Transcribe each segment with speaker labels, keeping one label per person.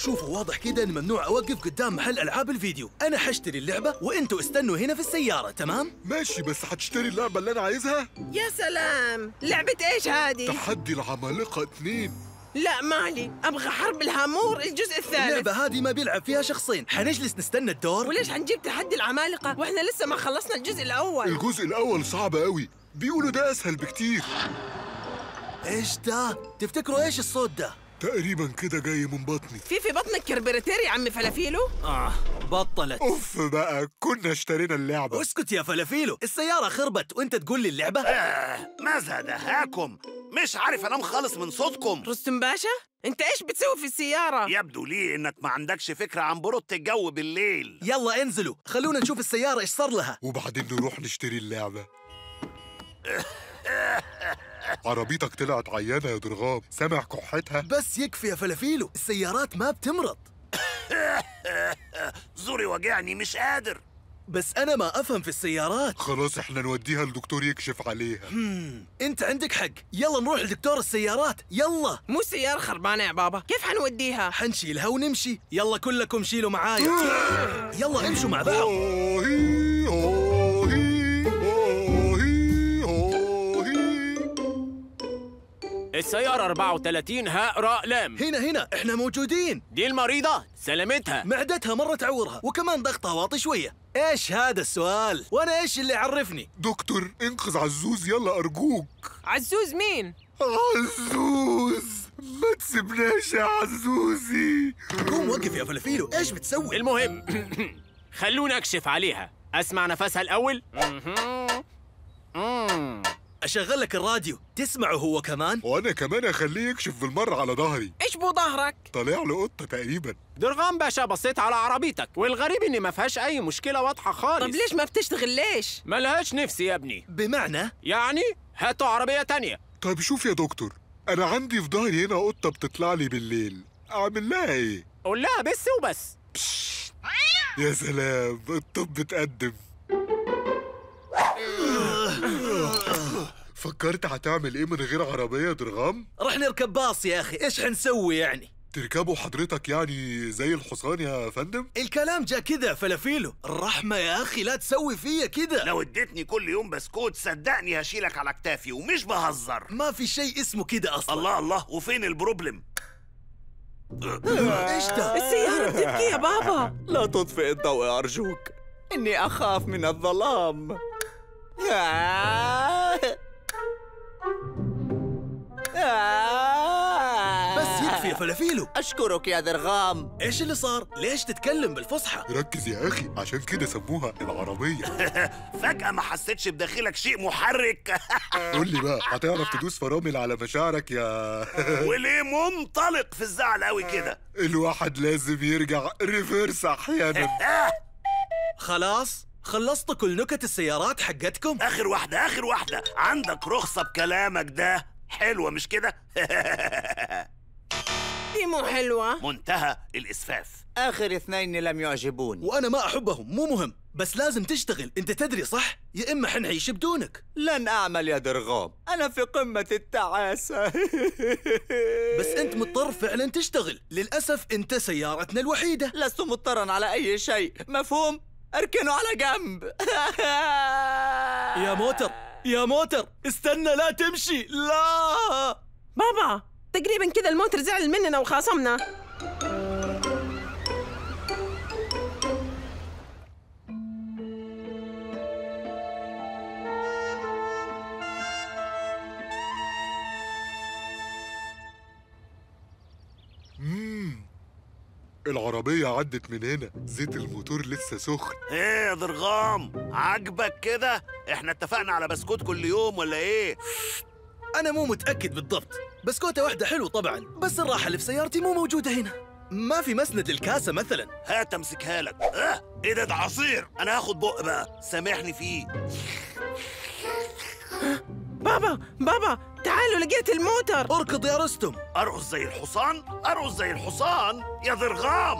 Speaker 1: شوفوا واضح كده ان ممنوع اوقف قدام محل العاب الفيديو. انا حشتري اللعبة وانتوا استنوا هنا في السيارة، تمام؟
Speaker 2: ماشي، بس هتشتري اللعبة اللي انا عايزها؟
Speaker 3: يا سلام، لعبة ايش هذه؟
Speaker 2: تحدي العمالقة 2.
Speaker 3: لا مالي، ابغى حرب الهامور الجزء الثالث.
Speaker 1: اللعبة هذه ما بيلعب فيها شخصين، حنجلس نستنى الدور.
Speaker 3: وليش حنجيب تحدي العمالقة واحنا لسه ما خلصنا الجزء الاول؟
Speaker 2: الجزء الاول صعب قوي، بيقولوا ده اسهل بكتير.
Speaker 1: ايش ده؟ تفتكروا ايش الصوت ده؟
Speaker 2: تقريبا كده جاي من بطني.
Speaker 3: في بطنك كربراتير يا عم فلافيلو؟
Speaker 1: بطلت.
Speaker 2: اوف بقى، كنا اشترينا اللعبة.
Speaker 1: اسكت يا فلافيلو، السيارة خربت وانت تقول لي اللعبة؟
Speaker 4: ماذا دهاكم؟ مش عارف انام خالص من صوتكم.
Speaker 3: رستم باشا، انت ايش بتسوي في السيارة؟
Speaker 4: يبدو لي انك ما عندكش فكرة عن برودة الجو بالليل.
Speaker 1: يلا انزلوا، خلونا نشوف السيارة ايش صار لها.
Speaker 2: وبعدين نروح نشتري اللعبة. عربيتك طلعت عيانة يا درغام، سامع كحتها؟
Speaker 1: بس يكفي يا فلافيلو، السيارات ما بتمرض.
Speaker 4: زوري وجعني مش قادر.
Speaker 1: بس أنا ما أفهم في السيارات.
Speaker 2: خلاص احنا نوديها لدكتور يكشف عليها.
Speaker 1: أنت عندك حق، يلا نروح لدكتور السيارات، يلا.
Speaker 3: مو السيارة خربانة يا بابا، كيف حنوديها؟
Speaker 1: حنشيلها ونمشي، يلا كلكم شيلوا معايا. يلا امشوا مع بعض.
Speaker 5: السيارة 34 هاء راء لام.
Speaker 1: هنا احنا موجودين.
Speaker 5: دي المريضة سلامتها،
Speaker 1: معدتها مرة تعورها وكمان ضغطها واطي شوية. ايش هذا السؤال؟ وانا ايش اللي يعرفني؟
Speaker 2: دكتور انقذ عزوز يلا ارجوك.
Speaker 3: عزوز مين؟
Speaker 2: عزوز، ما تسيبناش يا عزوزي.
Speaker 1: قوم وقف يا فلافيلو، ايش بتسوي؟
Speaker 5: المهم خلونا اكشف عليها. اسمع نفسها الاول.
Speaker 1: اشغل لك الراديو تسمعه هو كمان.
Speaker 2: وانا كمان اخليه يكشف بالمرة على ظهري.
Speaker 3: ايش بو ظهرك؟
Speaker 2: طالع له قطة تقريبا.
Speaker 5: درغام باشا، بصيت على عربيتك والغريب ان ما فيهاش اي مشكلة واضحة خالص.
Speaker 3: طب ليش ما بتشتغل ليش؟
Speaker 5: ملهاش نفس يا ابني.
Speaker 1: بمعنى؟
Speaker 5: يعني هاتوا عربية تانية.
Speaker 2: طيب شوف يا دكتور، انا عندي في ظهري هنا قطة بتطلع لي بالليل، اعمل لها ايه؟
Speaker 5: قول لها بس وبس.
Speaker 2: يا سلام، الطب بتقدم. فكرت هتعمل ايه من غير عربية يا درغام؟
Speaker 1: رح نركب باص يا اخي، ايش حنسوي يعني؟
Speaker 2: تركبوا حضرتك يعني زي الحصان يا فندم؟
Speaker 1: الكلام جا كذا فلافيلو، الرحمة يا اخي لا تسوي فيا كذا.
Speaker 4: لو اديتني كل يوم بسكوت صدقني هشيلك على كتافي ومش بهزر.
Speaker 1: ما في شيء اسمه كذا اصلا.
Speaker 4: الله الله، وفين البروبلم؟
Speaker 1: ايش ده؟
Speaker 3: السيارة بتبكي يا بابا.
Speaker 6: لا تطفئ الضوء أرجوك، إني أخاف من الظلام.
Speaker 1: بس يكفي يا فلافيلو.
Speaker 6: أشكرك يا درغام.
Speaker 1: ايش اللي صار؟ ليش تتكلم بالفصحى؟
Speaker 2: ركز يا اخي، عشان كده سموها العربية.
Speaker 4: فجأة ما حسيتش بداخلك شيء محرك.
Speaker 2: قول لي بقى، هتعرف تدوس فرامل على مشاعرك يا
Speaker 4: وليه منطلق في الزعل قوي كده؟
Speaker 2: الواحد لازم يرجع ريفيرس احيانا.
Speaker 1: خلاص خلصتوا كل نكت السيارات حقتكم؟
Speaker 4: آخر واحدة آخر واحدة، عندك رخصة بكلامك ده؟ حلوة مش كده؟
Speaker 3: دي مو حلوة.
Speaker 4: منتهى الإسفاف.
Speaker 6: آخر اثنين لم يعجبوني.
Speaker 1: وانا ما احبهم، مو مهم، بس لازم تشتغل، انت تدري صح؟ يا اما حنعيش بدونك.
Speaker 6: لن أعمل يا درغام، أنا في قمة التعاسة.
Speaker 1: بس انت مضطر فعلا تشتغل، للأسف انت سيارتنا الوحيدة.
Speaker 6: لست مضطرا على أي شيء، مفهوم؟ اركنوا على جنب.
Speaker 1: يا موتر يا موتر، استنى لا تمشي، لا.
Speaker 3: بابا تقريبا كذا الموتر زعل مننا وخاصمنا.
Speaker 2: العربية عدت من هنا، زيت الموتور لسه سخن.
Speaker 4: ايه يا ضرغام، عاجبك كده؟ احنا اتفقنا على بسكوت كل يوم ولا ايه؟
Speaker 1: انا مو متأكد بالضبط، بسكوتة واحدة حلو طبعا، بس الراحة اللي في سيارتي مو موجودة هنا. ما في مسند الكاسة مثلا.
Speaker 4: هات امسكها لك. ايه ده عصير، انا هاخد بق بقى، سامحني فيه.
Speaker 3: بابا تعالوا لقيت الموتر.
Speaker 1: اركض يا رستم.
Speaker 4: ارقص زي الحصان، ارقص زي الحصان يا ضرغام.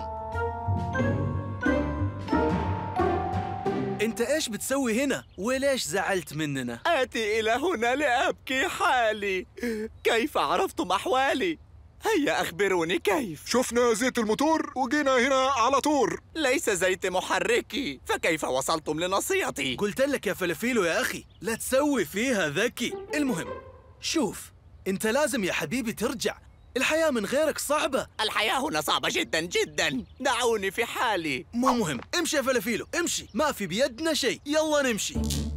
Speaker 1: انت ايش بتسوي هنا؟ وليش زعلت مننا؟
Speaker 6: آتي إلى هنا لأبكي حالي. كيف عرفتم أحوالي؟ هيا أخبروني كيف؟
Speaker 2: شفنا زيت الموتور وجينا هنا على طول.
Speaker 6: ليس زيت محركي، فكيف وصلتم لنصيتي؟
Speaker 1: قلت لك يا فلافيلو يا أخي لا تسوي فيها ذكي. المهم شوف، أنت لازم يا حبيبي ترجع، الحياة من غيرك صعبة.
Speaker 6: الحياة هنا صعبة جدا جدا، دعوني في حالي.
Speaker 1: مو مهم، امشي يا فلافيلو امشي، ما في بيدنا شيء، يلا نمشي.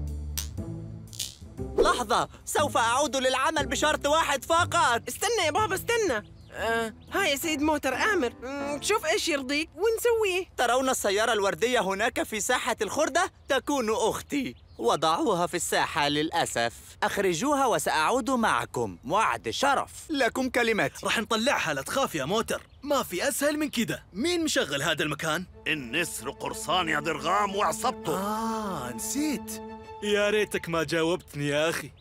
Speaker 6: لحظة، سوف أعود للعمل بشرط واحد فقط.
Speaker 3: استنى يا بابا استنى. هاي يا سيد موتر آمر، شوف إيش يرضيك ونسويه.
Speaker 6: ترون السيارة الوردية هناك في ساحة الخردة؟ تكون أختي. وضعوها في الساحة للأسف. أخرجوها وسأعود معكم، وعد شرف. لكم كلمتي.
Speaker 1: راح نطلعها لا تخاف يا موتر، ما في أسهل من كده. مين مشغل هذا المكان؟
Speaker 4: النسر قرصان يا ضرغام وعصبته.
Speaker 1: نسيت. يا ريتك ما جاوبتني يا أخي.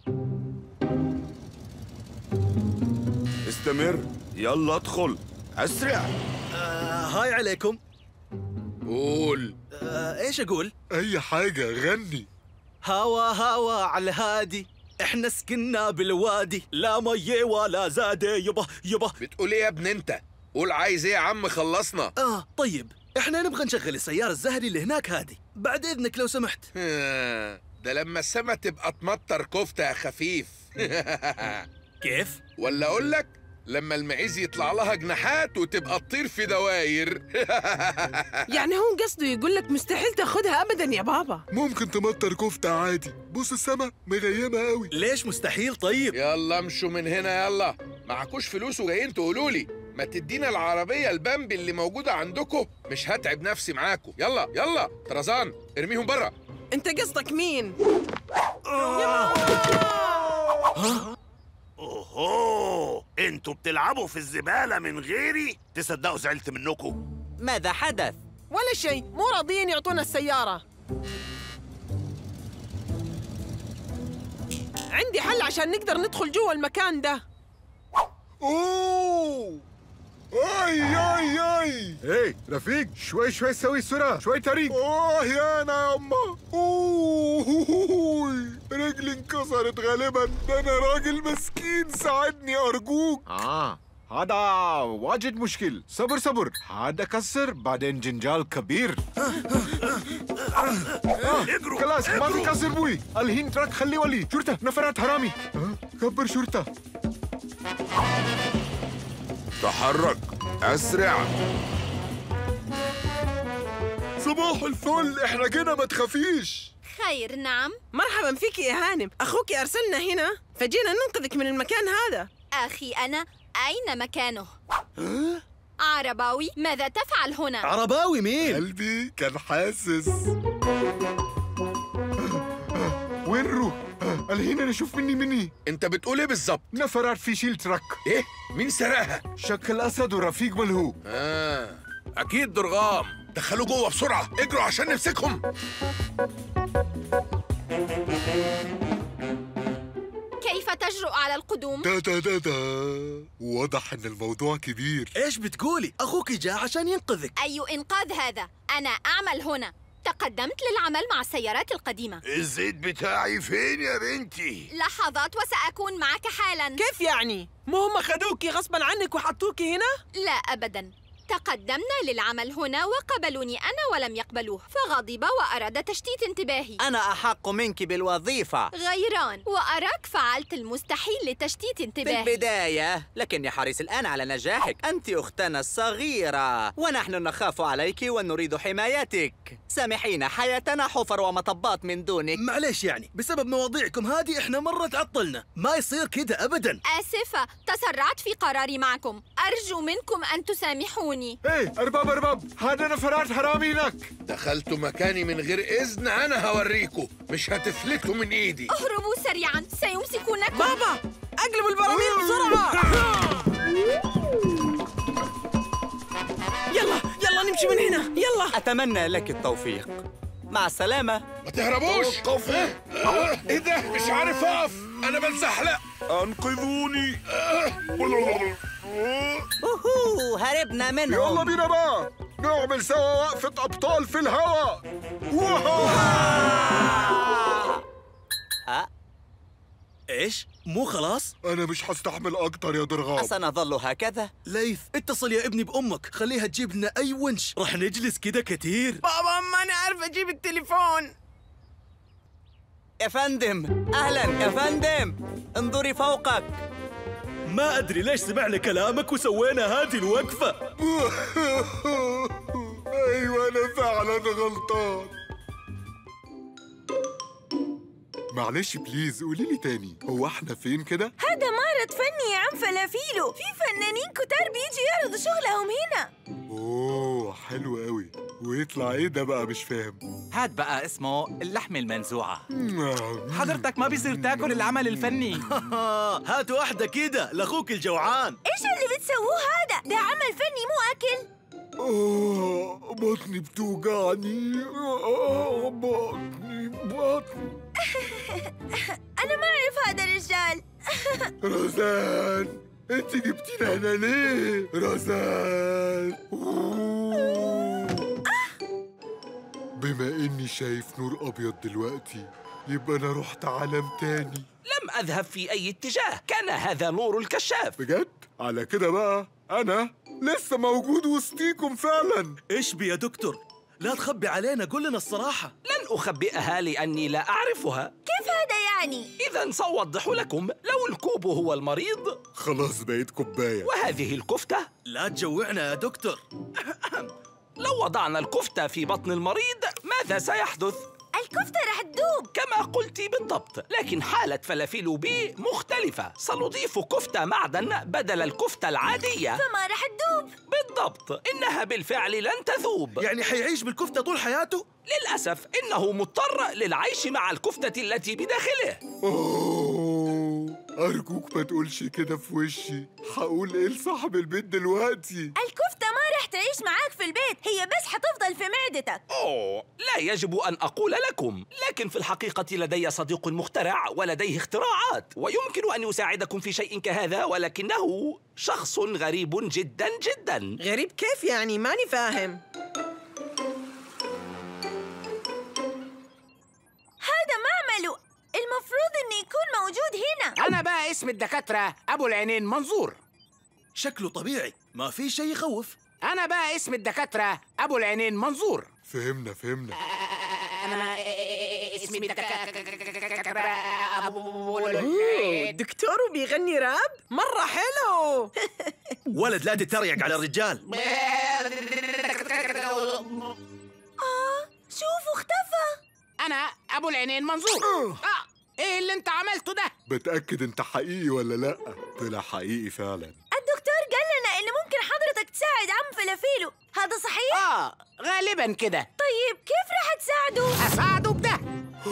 Speaker 7: استمر، يلا ادخل اسرع.
Speaker 1: هاي عليكم.
Speaker 7: قول.
Speaker 1: ايش اقول؟
Speaker 2: اي حاجة، غني.
Speaker 1: هوا هوا على الهادي، احنا سكننا بالوادي، لا مية ولا زادي. يبا
Speaker 7: بتقول ايه يا ابن انت؟ قول عايز ايه يا عم، خلصنا.
Speaker 1: طيب احنا نبغى نشغل السيارة الزهري اللي هناك هذه، بعد اذنك لو سمحت.
Speaker 7: ده لما السما تبقى تمطر كفتة يا خفيف.
Speaker 1: كيف؟
Speaker 7: ولا اقول لك لما المعيز يطلع لها جناحات وتبقى تطير في دواير.
Speaker 3: يعني هو قصده يقول لك مستحيل تاخدها أبدا يا بابا.
Speaker 2: ممكن تمطر كفتة عادي، بص السما مغيمة قوي.
Speaker 1: ليش مستحيل طيب؟
Speaker 7: يلا امشوا من هنا، يلا معكوش فلوس وجايين تقولوا لي ما تدينا العربية البامبي اللي موجودة عندكم، مش هتعب نفسي معاكم. يلا يلا طرزان ارميهم برا.
Speaker 3: أنت قصدك مين؟
Speaker 4: اوهو، انتوا بتلعبوا في الزبالة من غيري؟ تصدقوا زعلت منكم.
Speaker 6: ماذا حدث؟
Speaker 3: ولا شيء، مو راضيين يعطونا السيارة. عندي حل عشان نقدر ندخل جوا المكان ده.
Speaker 2: اوه اي اي اي.
Speaker 8: ايه رفيق، شوي شوي سوي سرعة، شوي طريق.
Speaker 2: يا انا يا اما. رجلي انكسرت غالبا، ده انا راجل مسكين، ساعدني ارجوك.
Speaker 8: هذا واجد مشكل. صبر صبر، هذا كسر بعدين جنجال كبير.
Speaker 4: اجروا
Speaker 8: خلاص ما في كسر بوي. الحين تراك خلي ولي. شرطة، نفرات حرامي. كبر شرطة.
Speaker 7: تحرك اسرع.
Speaker 2: صباح الفل، احنا جينا ما تخافيش.
Speaker 9: خير نعم.
Speaker 3: مرحبا فيك يا هانم، أخوك أرسلنا هنا فجينا ننقذك من المكان هذا.
Speaker 9: أخي أنا أين مكانه؟ عرباوي ماذا تفعل هنا؟
Speaker 1: عرباوي مين؟
Speaker 2: قلبي كان حاسس.
Speaker 8: وين نروح؟ الحين انا اشوف مني.
Speaker 7: انت بتقول ايه بالظبط؟
Speaker 8: نفرات في شيل تراك.
Speaker 7: ايه؟ مين سرقها؟
Speaker 8: شكل اسد ورفيق ملهو.
Speaker 7: اكيد ضرغام. دخلوا جوه بسرعة، اجروا عشان نمسكهم.
Speaker 9: كيف تجرؤ على القدوم؟
Speaker 2: دا واضح ان الموضوع كبير.
Speaker 1: ايش بتقولي؟ اخوك جاء عشان ينقذك.
Speaker 9: أي إنقاذ هذا؟ أنا أعمل هنا. تقدمت للعمل مع السيارات القديمة.
Speaker 4: الزيت بتاعي فين يا بنتي؟
Speaker 9: لحظات وسأكون معك حالا.
Speaker 3: كيف يعني؟ مو هم خدوكي غصبا عنك وحطوكي هنا؟
Speaker 9: لا أبدا، تقدمنا للعمل هنا وقبلوني أنا ولم يقبلوه، فغضب وأراد تشتيت انتباهي.
Speaker 6: أنا أحق منك بالوظيفة.
Speaker 9: غيران، وأراك فعلت المستحيل لتشتيت
Speaker 6: في
Speaker 9: انتباهي.
Speaker 6: البداية، لكني حريص الآن على نجاحك. أنت أختنا الصغيرة ونحن نخاف عليك ونريد حمايتك. سامحينا، حياتنا حفر ومطبات من دونك.
Speaker 1: معليش يعني بسبب مواضيعكم هذه احنا مرة تعطلنا، ما يصير كده أبدا.
Speaker 9: آسفة، تسرعت في قراري معكم، أرجو منكم أن تسامحوني.
Speaker 8: ايه ارباب، هذا نفرات حرامي هناك.
Speaker 7: دخلتوا مكاني من غير اذن، انا هوريكم، مش هتفلتوا من ايدي.
Speaker 9: اهربوا سريعا، سيمسكونكم.
Speaker 3: بابا اقلبوا البراميل بسرعة. يلا نمشي من هنا، يلا.
Speaker 6: أتمنى لك التوفيق. مع السلامة.
Speaker 7: ما تهربوش. ايه ده؟ مش عارف اقف، انا بنزحلق.
Speaker 4: انقذوني.
Speaker 6: هربنا منهم.
Speaker 8: يلا بينا بقى نعمل سوا وقفة أبطال في الهواء.
Speaker 1: إيش؟ مو خلاص؟
Speaker 2: أنا مش هستحمل أكتر يا ضرغام.
Speaker 6: أسنظل هكذا؟
Speaker 1: ليث اتصل يا ابني بأمك، خليها تجيب لنا أي ونش، راح نجلس كده كتير.
Speaker 3: بابا ما أنا عارف أجيب التليفون.
Speaker 6: يا فندم، أهلاً يا فندم، انظري فوقك.
Speaker 1: ما أدري ليش سمعنا كلامك وسوينا هذه الوقفة.
Speaker 2: أيوة أنا فعلا غلطان. معلش بليز قولي لي تاني، هو احنا فين كده؟
Speaker 10: هذا معرض فني يا عم فلافيلو، في فنانين كتار بيجوا يعرضوا شغلهم هنا.
Speaker 2: اوه حلو قوي. ويطلع ايه ده بقى؟ مش فاهم.
Speaker 11: هاد بقى اسمه اللحم المنزوعة. حضرتك ما بيصير تاكل العمل الفني.
Speaker 1: هات واحدة كده لأخوك الجوعان.
Speaker 10: ايش اللي بتسووه هذا؟ ده عمل فني مو أكل.
Speaker 2: بطني بتوجعني. بطني.
Speaker 10: أنا ما أعرف هذا الرجال.
Speaker 2: رزان، انت جبتينا هنا ليه؟ رزان. بما اني شايف نور ابيض دلوقتي يبقى انا رحت عالم تاني.
Speaker 12: لم اذهب في اي اتجاه، كان هذا نور الكشاف.
Speaker 2: بجد؟ على كده بقى انا لسه موجود وسطيكم فعلا.
Speaker 1: ايش بي يا دكتور؟ لا تخبي علينا، قول لنا الصراحة.
Speaker 12: لن أخبئها لأني لا أعرفها.
Speaker 10: كيف هذا يعني؟
Speaker 12: إذا سأوضح لكم. لو الكوب هو المريض
Speaker 2: خلاص بقيت كوباية.
Speaker 12: وهذه الكفتة
Speaker 1: لا تجوعنا يا دكتور.
Speaker 12: لو وضعنا الكفتة في بطن المريض ماذا سيحدث؟
Speaker 10: الكفتة رح تذوب.
Speaker 12: كما قلت بالضبط، لكن حالة فلافيل بي مختلفة. سنضيف كفتة معدن بدل الكفتة العادية،
Speaker 10: فما رح تذوب.
Speaker 12: بالضبط، إنها بالفعل لن تذوب.
Speaker 1: يعني حيعيش بالكفتة طول حياته؟
Speaker 12: للأسف إنه مضطر للعيش مع الكفتة التي بداخله.
Speaker 2: أرجوك ما تقولش كده في وشي. هقول إيه لصاحب البيت دلوقتي؟
Speaker 10: الكفتة ما رح تعيش معاك في البيت، هي بس حتفضل في معدتك.
Speaker 12: أوه، لا يجب أن أقول لكم، لكن في الحقيقة لدي صديق مخترع ولديه اختراعات، ويمكن أن يساعدكم في شيء كهذا، ولكنه شخص غريب جدا جدا.
Speaker 3: غريب كيف يعني؟ ماني فاهم.
Speaker 10: هذا معمله، المفروض إنه يكون موجود هنا.
Speaker 11: أنا بقى اسم الدكاترة أبو العينين منظور.
Speaker 1: شكله طبيعي، ما في شيء يخوف.
Speaker 11: أنا بقى اسم الدكاترة أبو العينين منظور.
Speaker 2: فهمنا.
Speaker 11: أنا اسمي الدكاترة أبو
Speaker 3: دكتور وبيغني راب؟ مرة حلو.
Speaker 1: ولد لا تتريق على الرجال.
Speaker 10: شوفوا اختفى.
Speaker 11: أنا أبو العينين منظور. إيه اللي أنت عملته ده؟
Speaker 2: بتأكد أنت حقيقي ولا لأ؟ طلع حقيقي فعلا.
Speaker 10: الدكتور قال لنا إنه ممكن حضرتك تساعد عم فلافيلو، هذا صحيح؟
Speaker 11: غالبا كده.
Speaker 10: طيب كيف رح تساعده؟
Speaker 11: أساعده بده.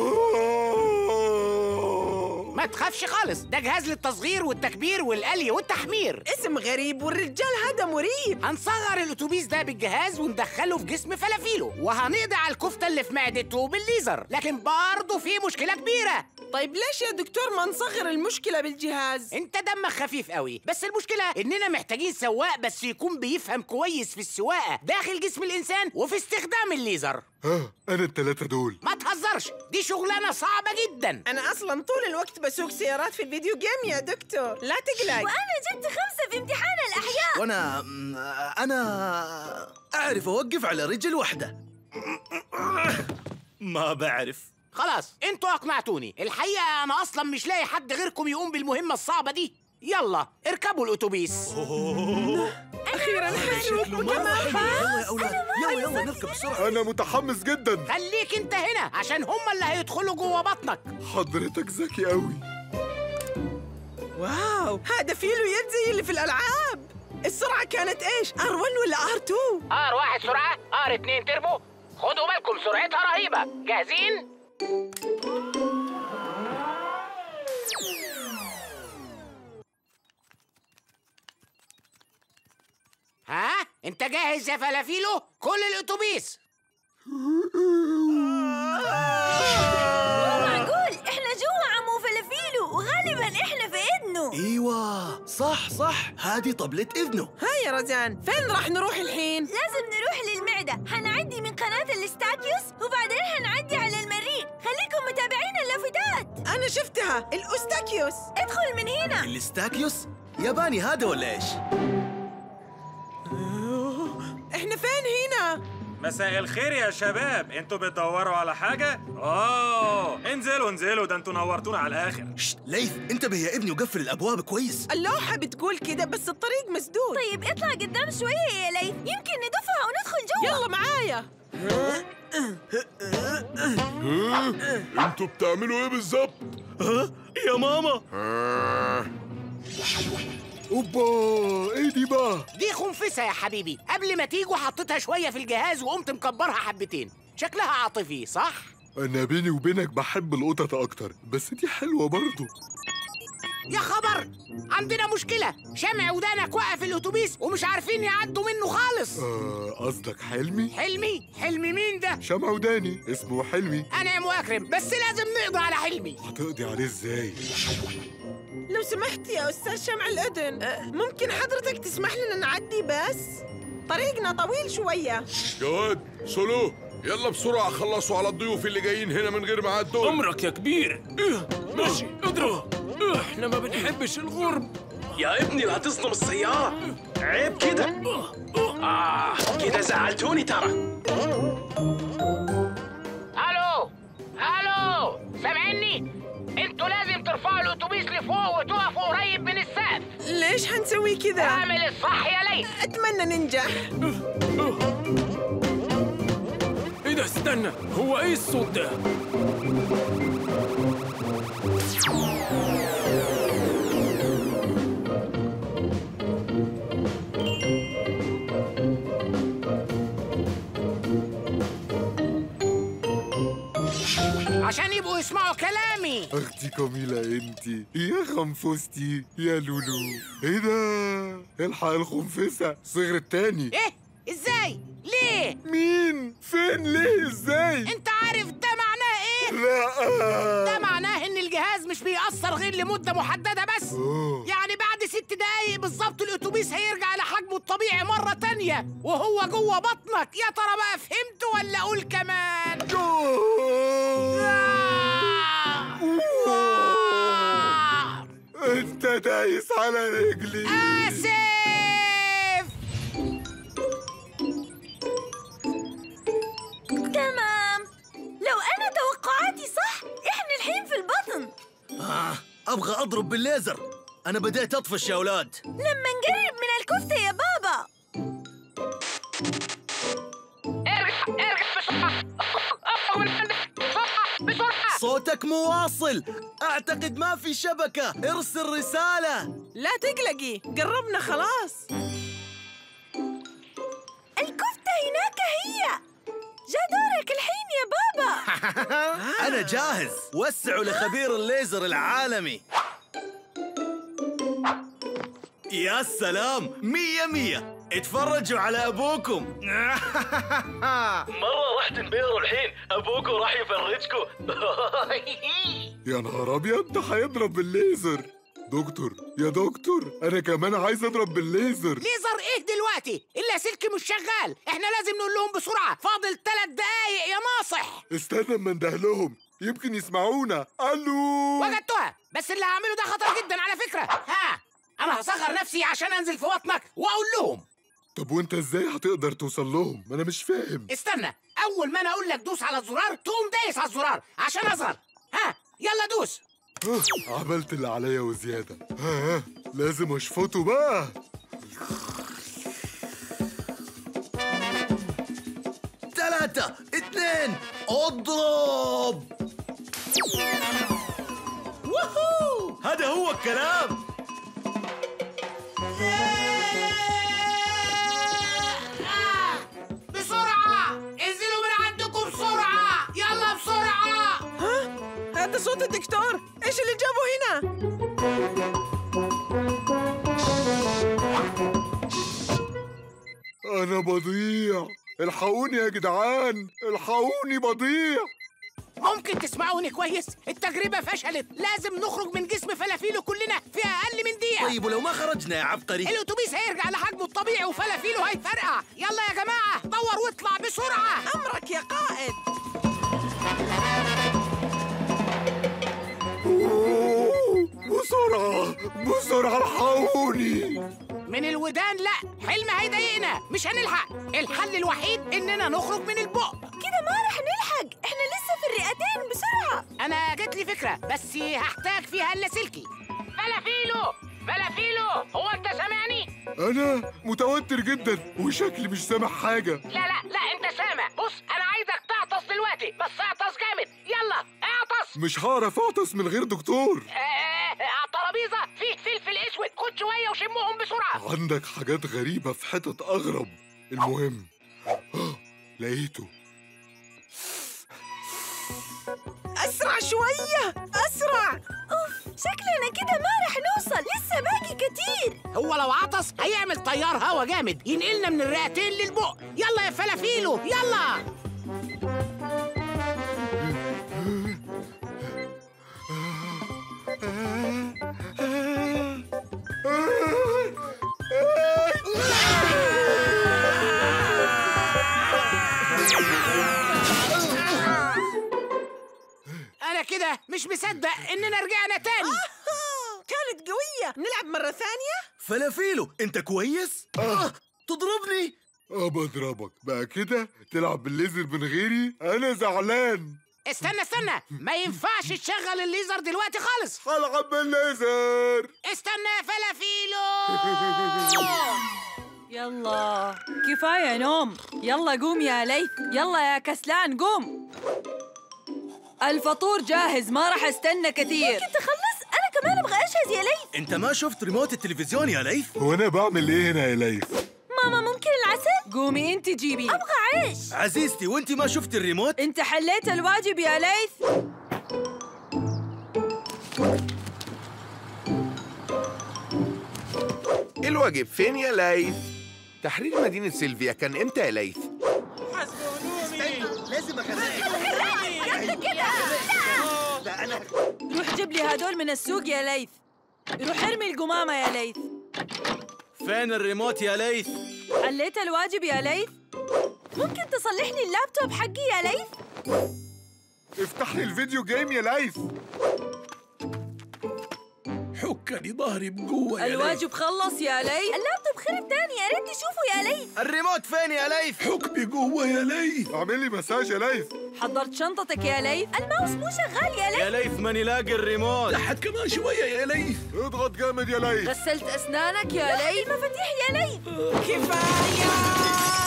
Speaker 11: ما تخافش خالص، ده جهاز للتصغير والتكبير والقلي والتحمير.
Speaker 3: اسم غريب والرجال هذا مريب.
Speaker 11: هنصغر الأتوبيس ده بالجهاز وندخله في جسم فلافيلو، وهنقضي على الكفتة اللي في معدته بالليزر، لكن برضه في مشكلة كبيرة.
Speaker 3: طيب ليش يا دكتور ما نصغر المشكلة بالجهاز؟
Speaker 11: انت دمك خفيف قوي، بس المشكلة اننا محتاجين سواق بس يكون بيفهم كويس في السواقة داخل جسم الإنسان وفي استخدام الليزر.
Speaker 2: أنا التلاتة دول.
Speaker 11: ما تهزرش، دي شغلانة صعبة جدا.
Speaker 3: أنا أصلاً طول الوقت بسوق سيارات في الفيديو جيم يا دكتور، لا تقلق.
Speaker 10: وأنا جبت 5 في امتحان الأحياء.
Speaker 1: وأنا أعرف أوقف على رجل واحدة. ما بعرف.
Speaker 11: خلاص انتوا اقنعتوني، الحقيقة أنا أصلا مش لاقي حد غيركم يقوم بالمهمة الصعبة دي. يلا اركبوا الأتوبيس.
Speaker 3: أخيراً حنشوف كمان.
Speaker 1: يلا يا أولاد، يلا نركب بسرعة.
Speaker 2: أنا متحمس جدا.
Speaker 11: خليك انت هنا عشان هم اللي هيدخلوا جوه بطنك.
Speaker 2: حضرتك ذكي قوي.
Speaker 3: واو، هذا فيلو يد زي اللي في الألعاب. السرعة كانت إيش؟ R1 ولا R2؟
Speaker 11: R1 سرعة، R2 تربو. خدوا بالكم سرعتها رهيبة. جاهزين؟ ها؟ انت جاهز يا فلافيلو؟ كل الاتوبيس.
Speaker 10: معقول احنا جوا عمو فلافيلو وغالبا احنا في اذنه.
Speaker 1: ايوه صح، هذه طبلة اذنه.
Speaker 3: هاي يا رزان، فين راح نروح الحين؟
Speaker 10: لازم نروح للمعدة، هنعدي من قناة الاستاكيوس وبعدين هنعدي على المريء. خليكم متابعين اللافتات.
Speaker 3: أنا أنا شفتها، الأوستاكيوس.
Speaker 10: ادخل من هنا.
Speaker 1: الاستاكيوس؟ ياباني هذا ولا إيش؟
Speaker 3: إحنا فين هنا؟
Speaker 13: مساء الخير يا شباب، انتوا بتدوروا على حاجة؟ انزلوا ده انتوا نورتونا على الآخر.
Speaker 1: شت ليث، انتبه يا ابني وقفل الأبواب كويس.
Speaker 3: اللوحة بتقول كده بس الطريق مسدود.
Speaker 10: طيب اطلع قدام شوية يا ليث، يمكن ندفها وندخل جوا.
Speaker 3: يلا معايا.
Speaker 2: انتوا بتعملوا ايه بالظبط؟
Speaker 1: يا ماما.
Speaker 2: اوبا، ايه دي بقى؟
Speaker 11: دي خنفسة يا حبيبي، قبل ما تيجوا حطيتها شوية في الجهاز وقمت مكبرها حبتين. شكلها عاطفي صح؟
Speaker 2: انا بيني وبينك بحب القطط اكتر، بس دي حلوة برضو.
Speaker 11: يا خبر، عندنا مشكلة. شمع ودانك وقف الأتوبيس ومش عارفين يعدوا منه خالص.
Speaker 2: قصدك حلمي؟
Speaker 11: حلمي مين ده؟
Speaker 2: شمع وداني، اسمه حلمي.
Speaker 11: أنا يا مكرم، بس لازم نقضي على حلمي.
Speaker 2: هتقضي عليه ازاي؟
Speaker 3: لو سمحت يا أستاذ شمع الأذن، ممكن حضرتك تسمح لنا نعدي بس؟ طريقنا طويل شوية.
Speaker 7: يا واد سولو، يلا بسرعة خلصوا على الضيوف اللي جايين هنا من غير ميعاد دول.
Speaker 14: أمرك يا كبير. ماشي اضرب. احنا ما بنحبش الغرب.
Speaker 15: يا ابني لا تصدم السيارة، عيب كده. كده زعلتوني ترى.
Speaker 11: الو سامعني؟ انتوا لازم ترفعوا الاتوبيس لفوق وتقفوا قريب من السقف.
Speaker 3: ليش هنسوي كذا؟
Speaker 11: اعمل الصح يا ليث.
Speaker 3: اتمنى ننجح.
Speaker 14: ايه ده؟ استنى، هو ايه الصوت ده؟
Speaker 11: عشان يبقوا يسمعوا كلامي.
Speaker 2: اختي جميلة انتي يا خنفستي يا لولو. ايه ده؟ الحق الخنفسة صغر التاني.
Speaker 11: ايه؟ ازاي؟ ليه؟
Speaker 2: مين؟ فين؟ ليه؟ ازاي؟
Speaker 11: انت عارف ده معناه ايه؟
Speaker 2: لا،
Speaker 11: ده معناه ان الجهاز مش بيأثر غير لمدة محددة بس. يعني بعد 6 دقايق بالظبط الاتوبيس هيرجع لحجمه الطبيعي مرة تانية وهو جوه بطنك. يا ترى بقى فهمت ولا اقول كمان؟
Speaker 2: انت دايس على رجلي.
Speaker 11: آسف.
Speaker 10: تمام، لو أنا توقعاتي صح إحنا الحين في البطن.
Speaker 1: أبغى أضرب بالليزر. أنا بديت أطفش يا أولاد.
Speaker 10: لما نقرب من الكفتة يا بابا.
Speaker 1: صوتك مو واصل، أعتقد ما في شبكة. ارسل رسالة.
Speaker 3: لا تقلقي، قربنا خلاص.
Speaker 10: الكفتة هناك هي. جا دورك الحين يا بابا.
Speaker 1: أنا جاهز. وسعوا لخبير الليزر العالمي. يا سلام، 100. اتفرجوا على أبوكم.
Speaker 15: مرة راح تنبهروا الحين، أبوكم راح يفرجكم.
Speaker 2: يا نهار أبيض، ده هيضرب بالليزر. دكتور يا دكتور، أنا كمان عايز أضرب بالليزر.
Speaker 11: ليزر إيه دلوقتي؟ اللاسلكي مش شغال. إحنا لازم نقول لهم بسرعة. فاضل 3 دقايق يا ناصح.
Speaker 2: استنى اما انده لهم، يمكن يسمعونا. ألو،
Speaker 11: وجدتها، بس اللي هعمله ده خطر جدا على فكرة. أنا هصغر نفسي عشان أنزل في بطنك وأقول لهم.
Speaker 2: طب وانت ازاي هتقدر توصل لهم؟ ما انا مش فاهم.
Speaker 11: استنى، أول ما أنا أقول لك دوس على الزرار تقوم دايس على الزرار عشان أصغر. يلا دوس.
Speaker 2: عملت اللي عليا وزيادة. لازم اشفطه بقى.
Speaker 1: 3 2 اضرب. ووهو، هذا هو الكلام.
Speaker 11: بسرعة انزلوا من عندكم بسرعة. يلا بسرعة.
Speaker 3: هذا صوت الدكتور. ايش اللي جابه هنا؟
Speaker 2: انا بضيع، الحقوني يا جدعان، الحقوني بضيع.
Speaker 11: ممكن تسمعوني كويس؟ التجربة فشلت. لازم نخرج من جسم فلافيلو كلنا في أقل من دقيقة.
Speaker 1: طيب ولو ما خرجنا يا عبقري؟
Speaker 11: الأتوبيس هيرجع لحجمه الطبيعي وفلافيلو هيفرقع. يلا يا جماعة دور واطلع بسرعة.
Speaker 3: أمرك يا قائد.
Speaker 2: بسرعة بسرعة الحقوني.
Speaker 11: من الودان لا، حلم هيضايقنا، مش هنلحق. الحل الوحيد اننا نخرج من البق.
Speaker 10: كده ما رح نلحق، احنا لسه في الرئتين. بسرعة.
Speaker 11: انا جات لي فكرة بس هحتاج فيها اللاسلكي. فلافيلو هو انت سامعني؟
Speaker 2: أنا متوتر جدا وشكلي مش سامع حاجة.
Speaker 11: لا انت سامع. بص انا عايزك تعطس دلوقتي، بس اعطس جامد. يلا اعطس.
Speaker 2: مش هعرف أعطس من غير دكتور.
Speaker 11: على الترابيزة فيه فلفل اسود، خد شوية وشمهم بسرعة.
Speaker 2: عندك حاجات غريبة في حتت أغرب. المهم لقيته.
Speaker 3: أسرع شوية، أسرع.
Speaker 10: أوف، شكلنا كده ما رح نوصل، لسه باقي كتير.
Speaker 11: هو لو عطس هيعمل تيار هوا جامد ينقلنا من الرئتين للبق. يلا يا فلافيلو يلا. أنا كده مش مصدق إننا رجعنا تاني.
Speaker 3: كانت قوية. نلعب مرة ثانية؟
Speaker 1: فلافيلو أنت كويس؟ تضربني؟
Speaker 2: بضربك بقى كده؟ تلعب بالليزر من غيري؟ أنا زعلان.
Speaker 11: استنى ما ينفعش تشغل الليزر دلوقتي خالص.
Speaker 2: هلعب بالليزر.
Speaker 11: استنى يا فلافيلو.
Speaker 16: يلا كفاية نوم. يلا قوم يا ليث، يلا يا كسلان قوم. الفطور جاهز، ما راح استنى كثير.
Speaker 10: ممكن تخلص؟ أنا كمان أبغى أجهز يا ليث.
Speaker 1: أنت ما شفت ريموت التلفزيون يا ليث؟
Speaker 2: هو أنا بعمل إيه هنا يا ليث؟
Speaker 10: ماما ممكن العسل؟
Speaker 16: قومي انت جيبي.
Speaker 10: أبغى عيش.
Speaker 1: عزيزتي وانت ما شفت الريموت؟
Speaker 16: انت حليت الواجب يا ليث؟
Speaker 7: الواجب فين يا ليث؟ تحرير مدينة سيلفيا كان امتى يا ليث؟
Speaker 1: لازم اغرقك.
Speaker 16: روح جيب لي هدول من السوق يا ليث. روح ارمي القمامة يا ليث.
Speaker 1: فين الريموت يا ليث؟
Speaker 16: حليت الواجب يا ليث؟
Speaker 10: ممكن تصلح لي اللابتوب حقي يا ليث؟
Speaker 2: افتح لي الفيديو جيم يا ليث.
Speaker 14: حكني ظهري بقوة يا ليث.
Speaker 16: الواجب خلص يا ليث.
Speaker 10: اللابتوب خرب تاني، يا ريت تشوفه يا ليث.
Speaker 1: الريموت فين يا ليث؟
Speaker 14: حك بقوة يا ليث.
Speaker 2: اعمل لي مساج يا ليث.
Speaker 16: حضرت شنطتك يا ليث؟
Speaker 10: الماوس مو شغال يا ليث.
Speaker 1: يا ليث ماني لاقي الريموت.
Speaker 14: لحد كمان شوية يا ليث.
Speaker 2: اضغط جامد يا ليث.
Speaker 16: غسلت أسنانك يا ليث؟
Speaker 10: المفاتيح يا ليث.
Speaker 3: كفاية.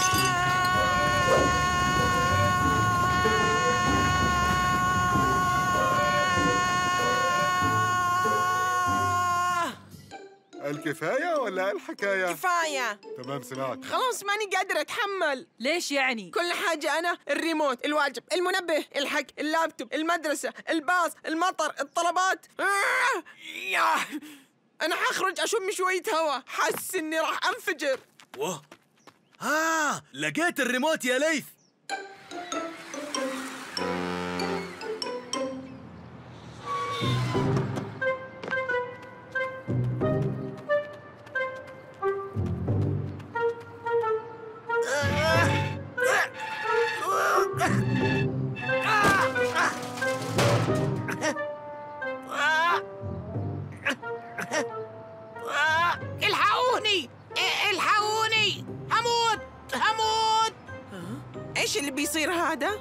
Speaker 2: الكفاية ولا الحكاية؟
Speaker 3: كفاية.
Speaker 2: تمام سمعت.
Speaker 3: خلاص ماني قادرة أتحمل.
Speaker 16: ليش يعني؟
Speaker 3: كل حاجة أنا، الريموت، الواجب، المنبه، الحق، اللابتوب، المدرسة، الباص، المطر، الطلبات. أنا حخرج أشم شوية هوا، حاسس إني راح أنفجر.
Speaker 1: واه لقيت الريموت يا ليث.
Speaker 11: الحقوني هموت.
Speaker 3: إيش اللي بيصير هذا؟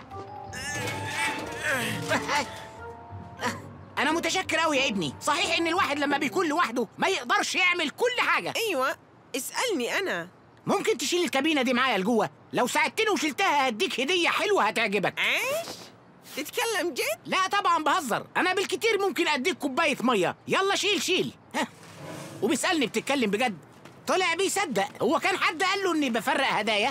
Speaker 11: أنا متشكر أوي يا ابني. صحيح إن الواحد لما بيكون لوحده ما يقدرش يعمل كل حاجة.
Speaker 3: أيوة، اسألني أنا.
Speaker 11: ممكن تشيل الكابينة دي معايا لجوه؟ لو ساعدتني وشلتها هديك هدية حلوة هتعجبك.
Speaker 3: إيش؟ تتكلم جد؟
Speaker 11: لا طبعا بهزر. أنا بالكتير ممكن أديك كوباية مية. يلا شيل. ها. وبيسألني بتتكلم بجد؟ طلع بيصدق. هو كان حد قال له إني بفرق هدايا؟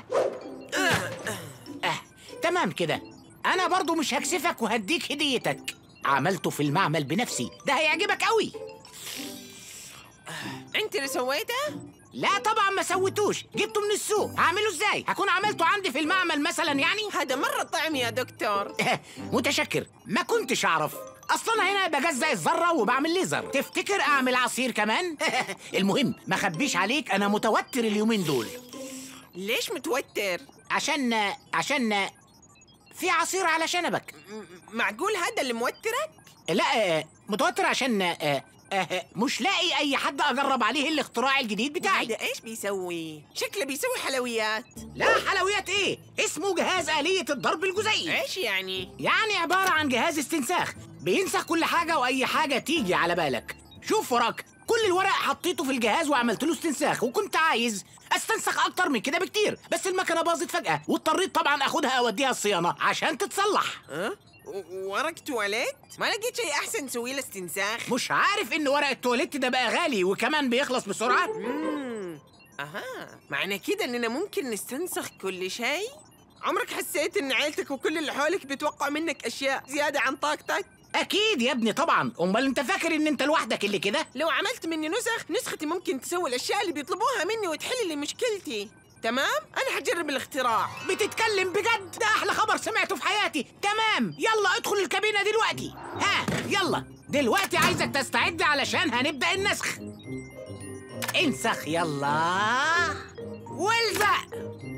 Speaker 11: تمام كده. أنا برضو مش هكسفك وهديك هديتك. عملته في المعمل بنفسي، ده هيعجبك قوي.
Speaker 3: أنت اللي سويته؟
Speaker 11: لا طبعا ما سويتوش، جبته من السوق. هعمله ازاي؟ هكون عملته عندي في المعمل مثلا يعني؟
Speaker 3: هذا مرة طعم يا دكتور.
Speaker 11: متشكر، ما كنتش أعرف. أصلا هنا بجزأ الذرة وبعمل ليزر. تفتكر أعمل عصير كمان؟ المهم ما خبيش عليك، أنا متوتر اليومين دول.
Speaker 3: ليش متوتر؟
Speaker 11: عشان في عصير على شنبك.
Speaker 3: معقول هذا اللي موترك؟
Speaker 11: لا متوتر عشان مش لاقي اي حد اجرب عليه الاختراع الجديد بتاعي.
Speaker 3: ده ايش بيسوي؟ شكله بيسوي حلويات.
Speaker 11: لا حلويات ايه، اسمه جهاز آلية الضرب الجزيئي.
Speaker 3: ايش يعني؟
Speaker 11: يعني عبارة عن جهاز استنساخ بينسخ كل حاجة واي حاجة تيجي على بالك. شوف وراك، كل الورق حطيته في الجهاز وعملت له استنساخ، وكنت عايز استنسخ اكتر من كده بكتير، بس المكنة باظت فجأة واضطريت طبعا اخدها اوديها الصيانة عشان تتصلح.
Speaker 3: ورق تواليت؟ ما لقيت شيء احسن تسوي له استنساخ؟
Speaker 11: مش عارف ان ورق التواليت ده بقى غالي وكمان بيخلص بسرعة؟
Speaker 3: اها، معنى كده اننا ممكن نستنسخ كل شيء؟ عمرك حسيت ان عيلتك وكل اللي حولك بيتوقعوا منك اشياء زيادة عن طاقتك؟
Speaker 11: اكيد يا ابني طبعا، امال انت فاكر ان انت لوحدك اللي كده؟
Speaker 3: لو عملت مني نسختي ممكن تسوي الاشياء اللي بيطلبوها مني وتحل لي مشكلتي. تمام؟ انا حجرب الاختراع.
Speaker 11: بتتكلم بجد؟ ده احلى خبر سمعته في حياتي. تمام، يلا ادخل الكابينة دلوقتي. ها يلا دلوقتي عايزك تستعد علشان هنبدأ النسخ. انسخ يلا والزق.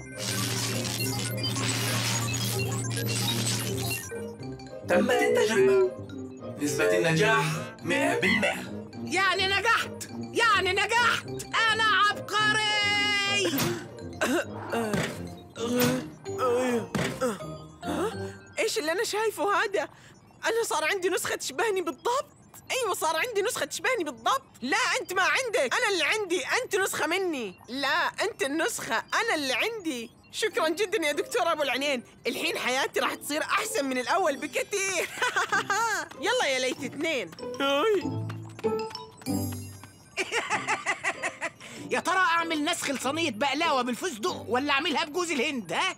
Speaker 15: تمت التجربة، نسبة النجاح 100%.
Speaker 11: يعني نجحت، يعني نجحت، أنا عبقري.
Speaker 3: ايش اللي انا شايفه هذا؟ انا صار عندي نسخة تشبهني بالضبط. ايوه صار عندي نسخة تشبهني بالضبط. لا انت ما عندك، انا اللي عندي، انت نسخة مني. لا انت النسخة، انا اللي عندي. شكرا جدا يا دكتور ابو العينين، الحين حياتي راح تصير احسن من الاول بكثير. يلا يا ليت اثنين.
Speaker 11: يا ترى اعمل نسخ لصينية بقلاوة بالفستق ولا اعملها بجوز الهند؟ ها؟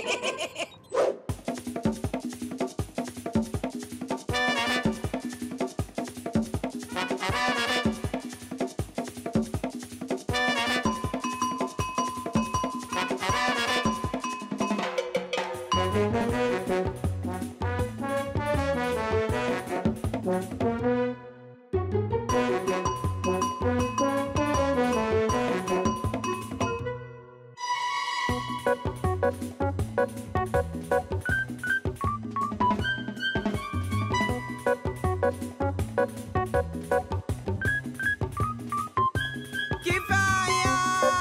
Speaker 3: كفاية!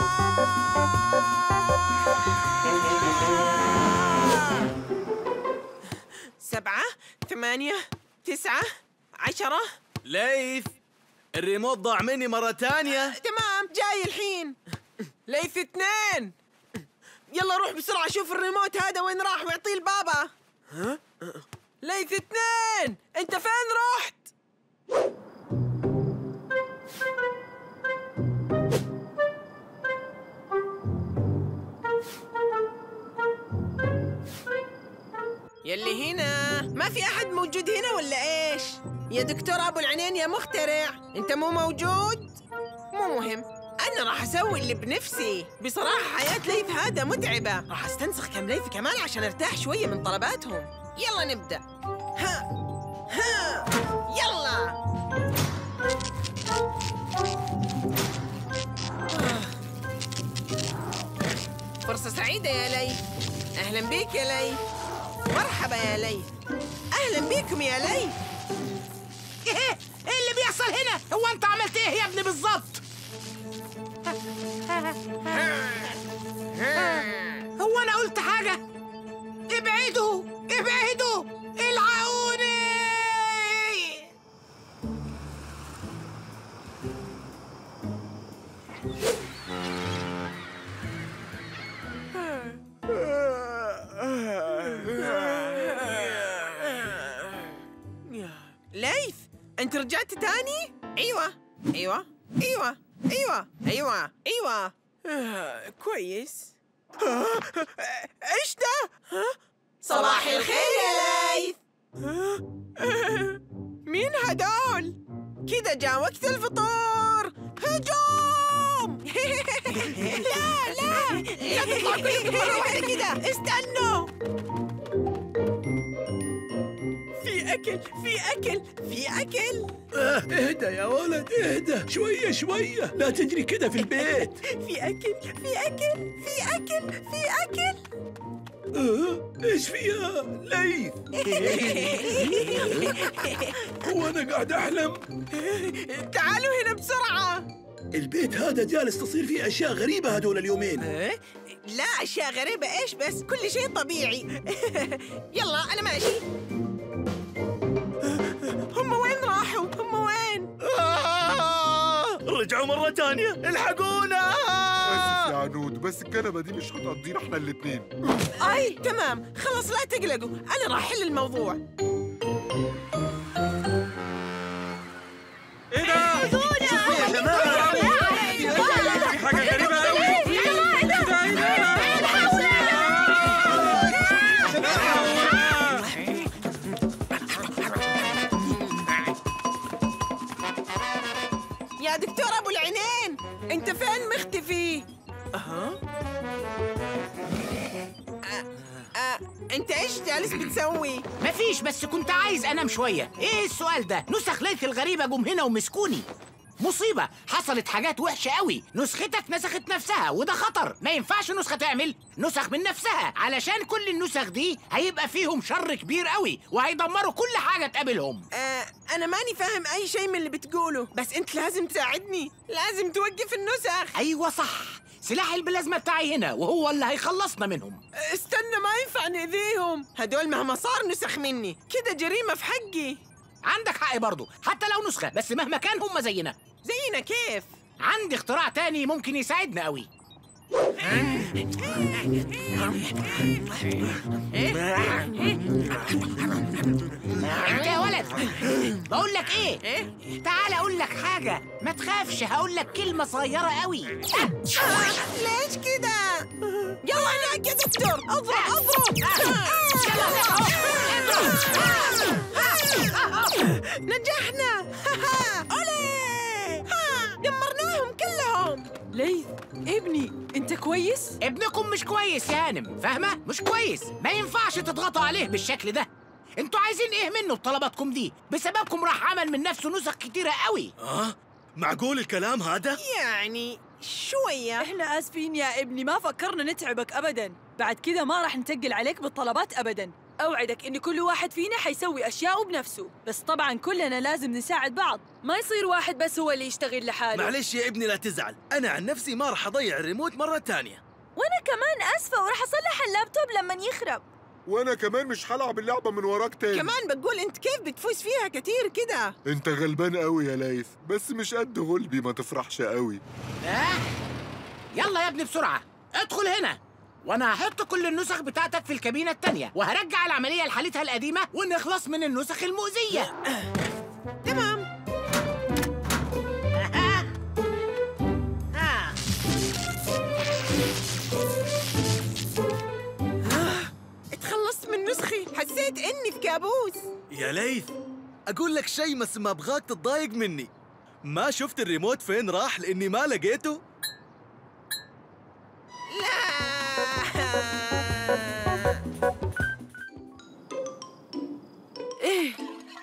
Speaker 3: 7 8 9 10.
Speaker 1: ليث، الريموت ضاع مني مرة تانية.
Speaker 3: تمام جاي الحين. ليث 2، يلا روح بسرعة شوف الريموت هذا وين راح واعطيه لبابا. ليث 2، انت فين رحت؟ يلي هنا، ما في أحد موجود هنا ولا إيش؟ يا دكتور أبو العينين يا مخترع، أنت مو موجود؟ مو مهم، أنا راح أسوي اللي بنفسي. بصراحة حياة ليث هذا متعبة، راح أستنسخ كم ليث كمان عشان أرتاح شوية من طلباتهم. يلا نبدأ. ها يلا. فرصة سعيدة يا ليث. أهلا بيك يا ليث. مرحبا يا ليث. أهلا بيكم يا ليث.
Speaker 11: ايه اللي بيحصل هنا؟ هو انت عملت ايه يا ابني بالظبط؟ هو انا قلت حاجة؟ ابعدوا ابعدوا، الحقوني.
Speaker 3: ليث، أنت رجعت تاني؟ أيوة أيوة أيوة أيوة أيوة أيوة. كويس. إيش ده؟ صباح الخير يا ليث. مين هدول؟ كده جاء وقت الفطور. هجوم! لا لا لا تطلعوا كلكم مرة واحدة كده، استنوا. في أكل في أكل في أكل.
Speaker 14: اهدى يا ولد اهدى، شوية شوية، لا تجري كده في البيت.
Speaker 3: في أكل في أكل في أكل في أكل.
Speaker 14: ايش فيها ليث؟ هو انا قاعد احلم؟
Speaker 3: تعالوا هنا بسرعة.
Speaker 14: البيت هذا جالس تصير فيه اشياء غريبة هدول اليومين.
Speaker 3: لا أشياء غريبة إيش بس، كل شيء طبيعي. يلا أنا ماشي. هم وين راحوا؟ هم وين؟
Speaker 1: رجعوا مرة تانية، الحقونا!
Speaker 2: آسف يا عنود، بس الكنبة دي مش هتقضينا احنا الاتنين.
Speaker 3: أي تمام، خلص لا تقلقوا، أنا راح أحل الموضوع.
Speaker 13: ايه ده؟ شوفوا يا جماعة، في حاجة غريبة قوي.
Speaker 3: يا دكتور أبو العينين، أنت فين مختفي؟ أنت إيش جالس بتسوي؟
Speaker 11: مفيش، بس كنت عايز أنام شوية. إيه السؤال ده؟ نسخ ليث الغريبة جم هنا ومسكوني. مصيبة، حصلت حاجات وحشة قوي. نسختك نسخت نفسها وده خطر. ما ينفعش نسخة تعمل نسخ من نفسها، علشان كل النسخ دي هيبقى فيهم شر كبير قوي وهيدمروا كل حاجة تقابلهم.
Speaker 3: أنا ماني فاهم أي شيء من اللي بتقوله، بس أنت لازم تساعدني، لازم توقف النسخ.
Speaker 11: أيوة صح، سلاح البلازما بتاعي هنا وهو اللي هيخلصنا منهم.
Speaker 3: استنى، ما ينفع نأذيهم، هدول مهما صار نسخ مني، كده جريمة في حقي.
Speaker 11: عندك حق برضه، حتى لو نسخة، بس مهما كان هم زينا.
Speaker 3: زينا كيف؟
Speaker 11: عندي اختراع تاني ممكن يساعدنا قوي. انت يا ولد، بقول لك ايه؟ تعال اقول لك حاجة، ما تخافش، هقول لك كلمة صغيرة قوي.
Speaker 3: ليش كده؟ يلا هناك يا دكتور، اضرب. نجحنا. دمرناهم كلهم.
Speaker 16: ليث ابني، انت كويس؟
Speaker 11: ابنكم مش كويس يا هانم، فاهمة؟ مش كويس، ما ينفعش تضغطوا عليه بالشكل ده. انتوا عايزين ايه منه بطلباتكم دي؟ بسببكم راح عمل من نفسه نسخ كتيرة قوي.
Speaker 1: معقول الكلام هذا؟
Speaker 3: يعني شوية.
Speaker 16: احنا اسفين يا ابني، ما فكرنا نتعبك ابدا. بعد كده ما راح نتقل عليك بالطلبات ابدا. اوعدك ان كل واحد فينا حيسوي اشياء بنفسه، بس طبعا كلنا لازم نساعد بعض، ما يصير واحد بس هو اللي يشتغل لحاله.
Speaker 1: معلش يا ابني لا تزعل، انا عن نفسي ما راح اضيع الريموت مرة تانية.
Speaker 10: وانا كمان اسفة، وراح اصلح اللابتوب لما يخرب.
Speaker 2: وانا كمان مش هلعب اللعبة من وراك تاني.
Speaker 3: كمان بتقول انت كيف بتفوز فيها كتير كده؟
Speaker 2: انت غلبان قوي يا ليث، بس مش قد غلبي، ما تفرحش قوي.
Speaker 11: يلا يا ابني بسرعة، ادخل هنا، وانا هحط كل النسخ بتاعتك في الكابينة التانية، وهرجع العملية لحالتها القديمة ونخلص من النسخ المؤذية.
Speaker 3: تمام. اتخلصت من نسخي، حسيت اني في كابوس.
Speaker 1: يا ليث، اقول لك شيء بس ما ابغاك تتضايق مني. ما شفت الريموت فين راح لاني ما لقيته؟
Speaker 16: ايه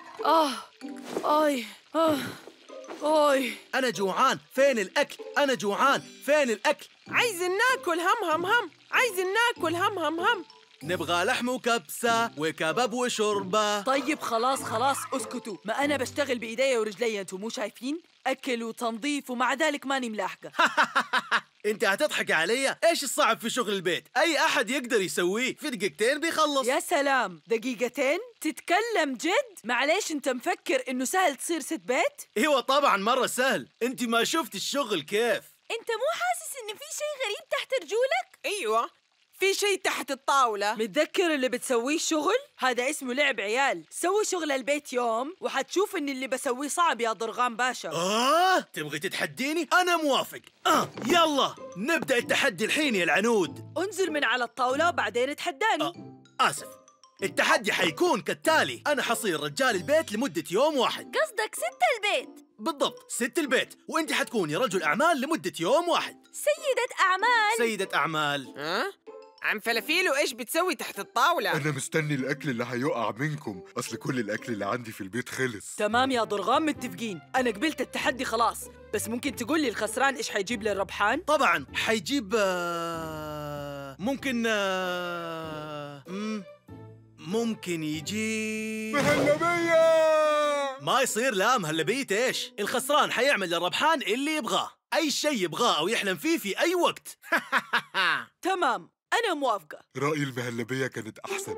Speaker 1: انا جوعان، فين الاكل؟ انا جوعان، فين الاكل؟
Speaker 3: عايزين ناكل، هم عايزين ناكل، هم
Speaker 1: نبغى لحم وكبسة وكباب وشوربة.
Speaker 16: طيب خلاص اسكتوا، ما انا بشتغل بايديا ورجلي، انتوا مو شايفين؟ اكل وتنظيف ومع ذلك ماني ملاحقة.
Speaker 1: انت هتضحك علي؟ ايش الصعب في شغل البيت؟ اي احد يقدر يسويه في دقيقتين بيخلص.
Speaker 16: يا سلام، دقيقتين؟ تتكلم جد؟ معليش، انت مفكر انه سهل تصير ست بيت؟
Speaker 1: ايوه طبعا مرة سهل، انت ما شفت الشغل كيف.
Speaker 10: انت مو حاسس ان في شيء غريب تحت رجولك؟
Speaker 3: ايوه، في شيء تحت الطاولة.
Speaker 16: متذكر اللي بتسويه الشغل؟ هذا اسمه لعب عيال. سوي شغل البيت يوم وحتشوف ان اللي بسويه صعب يا ضرغام باشا.
Speaker 1: تبغي تتحديني؟ انا موافق. يلا نبدأ التحدي الحين يا العنود.
Speaker 16: انزل من على الطاولة وبعدين اتحداني.
Speaker 1: آسف، التحدي حيكون كالتالي. أنا حصير رجال البيت لمدة يوم واحد.
Speaker 10: قصدك ست البيت؟
Speaker 1: بالضبط، ست البيت، وانت حتكوني رجل أعمال لمدة يوم واحد.
Speaker 10: سيدة
Speaker 1: أعمال.
Speaker 3: عم فلافيلو، ايش بتسوي تحت الطاولة؟
Speaker 2: أنا مستني الأكل اللي هيقع منكم، أصل كل الأكل اللي عندي في البيت خلص.
Speaker 16: تمام يا ضرغام، متفقين. أنا قبلت التحدي خلاص، بس ممكن تقول لي الخسران إيش حيجيب للربحان؟
Speaker 1: طبعاً حيجيب ممكن ممكن يجي
Speaker 2: مهلبية.
Speaker 1: ما يصير. لا، مهلبية ايش؟ الخسران حيعمل للربحان اللي يبغاه، أي شيء يبغاه أو يحلم فيه في أي وقت.
Speaker 16: تمام، أنا موافقة.
Speaker 2: رأيي المهلبية كانت أحسن.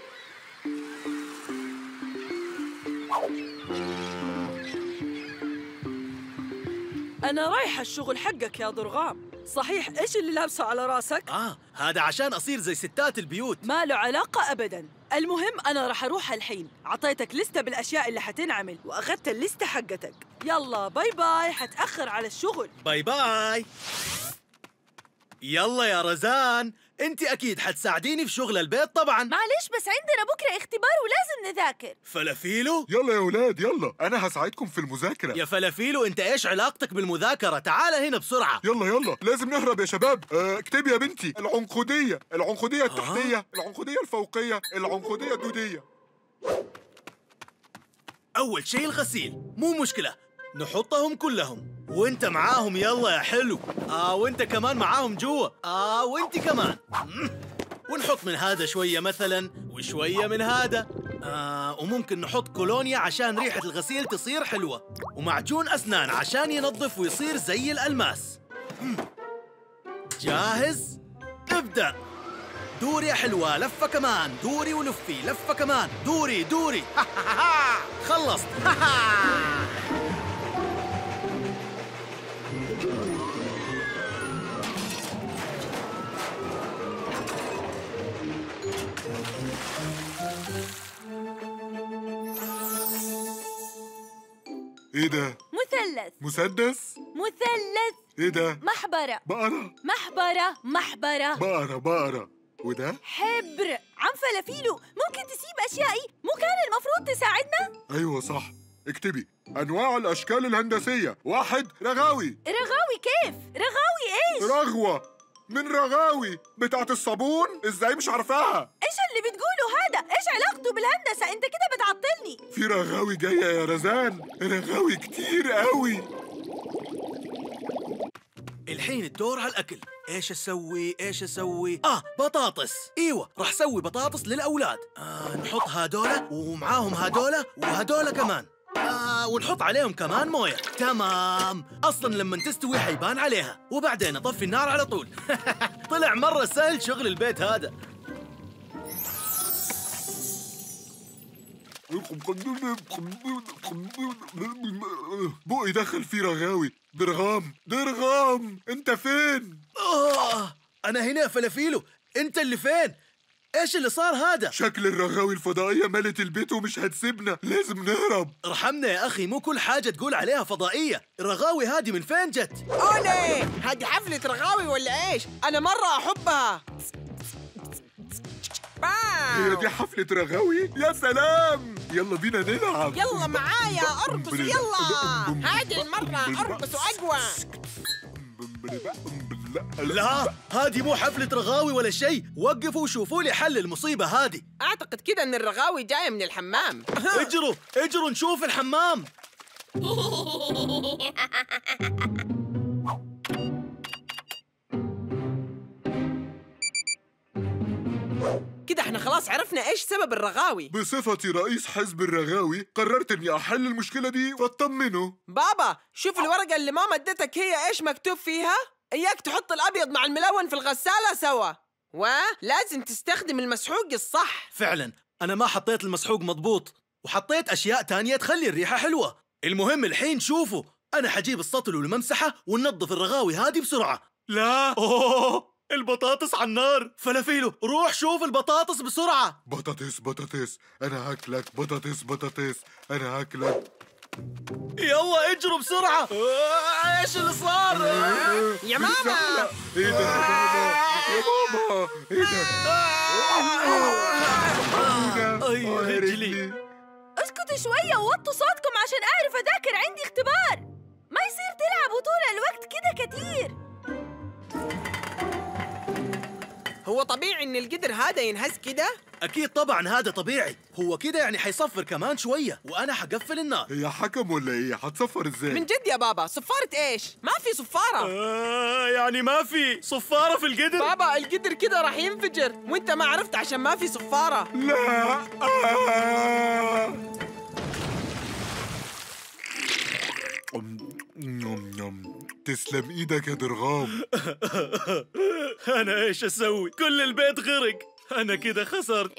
Speaker 16: أنا رايحة الشغل حقك يا ضرغام. صحيح، إيش اللي لابسه على راسك؟
Speaker 1: هذا عشان أصير زي ستات البيوت.
Speaker 16: ما له علاقة أبداً. المهم أنا راح أروح الحين. عطيتك لستة بالأشياء اللي حتنعمل وأخذت اللستة حقتك. يلا باي باي، حتأخر على الشغل.
Speaker 1: باي باي. يلا يا رزان، انت اكيد حتساعديني في شغل البيت طبعا.
Speaker 10: معلش بس عندنا بكره اختبار ولازم نذاكر.
Speaker 1: فلافيلو،
Speaker 2: يلا يا ولاد يلا، انا هساعدكم في المذاكرة.
Speaker 1: يا فلافيلو، انت ايش علاقتك بالمذاكرة؟ تعال هنا بسرعة.
Speaker 2: يلا لازم نهرب يا شباب. اكتبي يا بنتي. العنقودية التحتية، العنقودية الفوقية، العنقودية الدودية.
Speaker 1: اول شيء الغسيل، مو مشكلة، نحطهم كلهم وانت معاهم. يلا يا حلو. وانت كمان معاهم جوا. وانت كمان. ونحط من هذا شوية مثلا وشوية من هذا. وممكن نحط كولونيا عشان ريحة الغسيل تصير حلوة، ومعجون أسنان عشان ينظف ويصير زي الألماس. جاهز؟ ابدأ. دوري يا حلوة، لفة كمان، دوري ولفي، لفة كمان، دوري. خلصت.
Speaker 2: ايه ده؟
Speaker 10: مثلث.
Speaker 2: مسدس؟
Speaker 10: مثلث.
Speaker 2: ايه ده؟
Speaker 10: محبرة.
Speaker 2: بقرة.
Speaker 10: محبرة.
Speaker 2: بقرة. وده؟
Speaker 10: حبر. عم فلافيلو، ممكن تسيب أشيائي؟ مو كان المفروض تساعدنا؟
Speaker 2: أيوة صح. اكتبي أنواع الأشكال الهندسية. 1. رغاوي.
Speaker 10: رغاوي كيف؟ رغاوي إيش؟
Speaker 2: رغوة من رغاوي بتاعت الصابون. إزاي مش عارفاها؟
Speaker 10: إيش اللي بتقوله هذا؟ إيش علاقته بالهندسة؟ أنت كده بتعطلني.
Speaker 2: في رغاوي جاية يا رزان، رغاوي كتير قوي.
Speaker 1: الحين الدور على الأكل. إيش أسوي؟ بطاطس. إيوة، راح أسوي بطاطس للأولاد. نحط هادولا ومعاهم هادولا وهادولا كمان. ونحط عليهم كمان موية. تمام. أصلاً لما تستوي حيبان عليها، وبعدين أطفي النار على طول. طلع مرة سهل شغل البيت هذا.
Speaker 2: بقي دخل فيه رغاوي. درغام انت فين؟
Speaker 1: انا هنا يا فلافيلو، انت اللي فين؟ ايش اللي صار هذا؟
Speaker 2: شكل الرغاوي الفضائية ملت البيت ومش هتسيبنا، لازم نهرب.
Speaker 1: ارحمنا يا اخي، مو كل حاجة تقول عليها فضائية. الرغاوي هذه من فين جت؟
Speaker 3: أولي، هذه حفلة رغاوي ولا ايش؟ انا مرة احبها.
Speaker 2: هي دي حفلة رغاوي؟ يا سلام، يلا بينا نلعب.
Speaker 3: يلا معايا، ارقصوا يلا. هذه المرة ارقصوا اقوى.
Speaker 1: لا، هذه مو حفلة رغاوي ولا شيء. وقفوا وشوفوا لي حل المصيبة هذه.
Speaker 3: اعتقد كده ان الرغاوي جاية من الحمام.
Speaker 1: اجروا نشوف الحمام.
Speaker 3: كده احنا خلاص عرفنا ايش سبب الرغاوي.
Speaker 2: بصفتي رئيس حزب الرغاوي قررت اني احل المشكلة دي واطمنه.
Speaker 3: بابا، شوف الورقة اللي ماما ادتك، هي ايش مكتوب فيها؟ اياك تحط الابيض مع الملون في الغسالة سوا، ولازم تستخدم المسحوق الصح.
Speaker 1: فعلا انا ما حطيت المسحوق مضبوط، وحطيت اشياء تانية تخلي الريحة حلوة. المهم الحين شوفوا، انا حجيب السطل والممسحة وننظف الرغاوي هذه بسرعة. لا، البطاطس على النار. فلافيلو، روح شوف البطاطس بسرعة.
Speaker 2: بطاطس، انا هاكلك. بطاطس، انا هاكلك.
Speaker 1: يلا اجروا بسرعة. ايش اللي صار؟
Speaker 3: يا ماما.
Speaker 2: ايه ده يا ماما؟ ايه ده؟
Speaker 1: رجلي.
Speaker 10: اسكتوا شوية ووطوا صوتكم عشان أعرف أذاكر، عندي اختبار. ما يصير تلعبوا طول الوقت كده كتير.
Speaker 3: هو طبيعي إن القدر هذا ينهز كده؟
Speaker 1: أكيد طبعا هذا طبيعي. هو كده يعني حيصفر كمان شوية وأنا حقفل النار.
Speaker 2: هي حكم ولا إيه؟ حتصفر إزاي؟
Speaker 3: من جد يا بابا، صفارة إيش؟ ما في صفارة.
Speaker 1: يعني ما في صفارة في القدر؟
Speaker 3: بابا القدر كده راح ينفجر وأنت ما عرفت عشان ما في صفارة.
Speaker 2: لا تسلم ايدك يا درغام.
Speaker 1: أنا إيش أسوي؟ كل البيت غرق. أنا كده خسرت.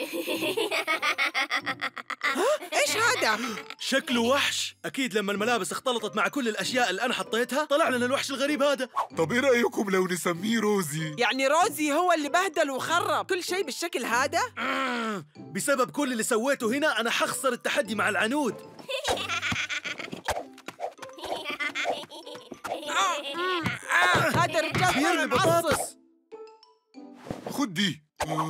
Speaker 3: إيش هذا؟
Speaker 1: شكله وحش. أكيد لما الملابس اختلطت مع كل الأشياء اللي أنا حطيتها طلع لنا الوحش الغريب هذا.
Speaker 2: طب إيه رأيكم لو نسميه روزي؟
Speaker 3: يعني روزي هو اللي بهدل وخرب كل شيء بالشكل هذا؟
Speaker 1: بسبب كل اللي سويته هنا أنا حخسر التحدي مع العنود.
Speaker 3: هذا الرجال
Speaker 1: بيرمي بطاطس.
Speaker 2: خد دي.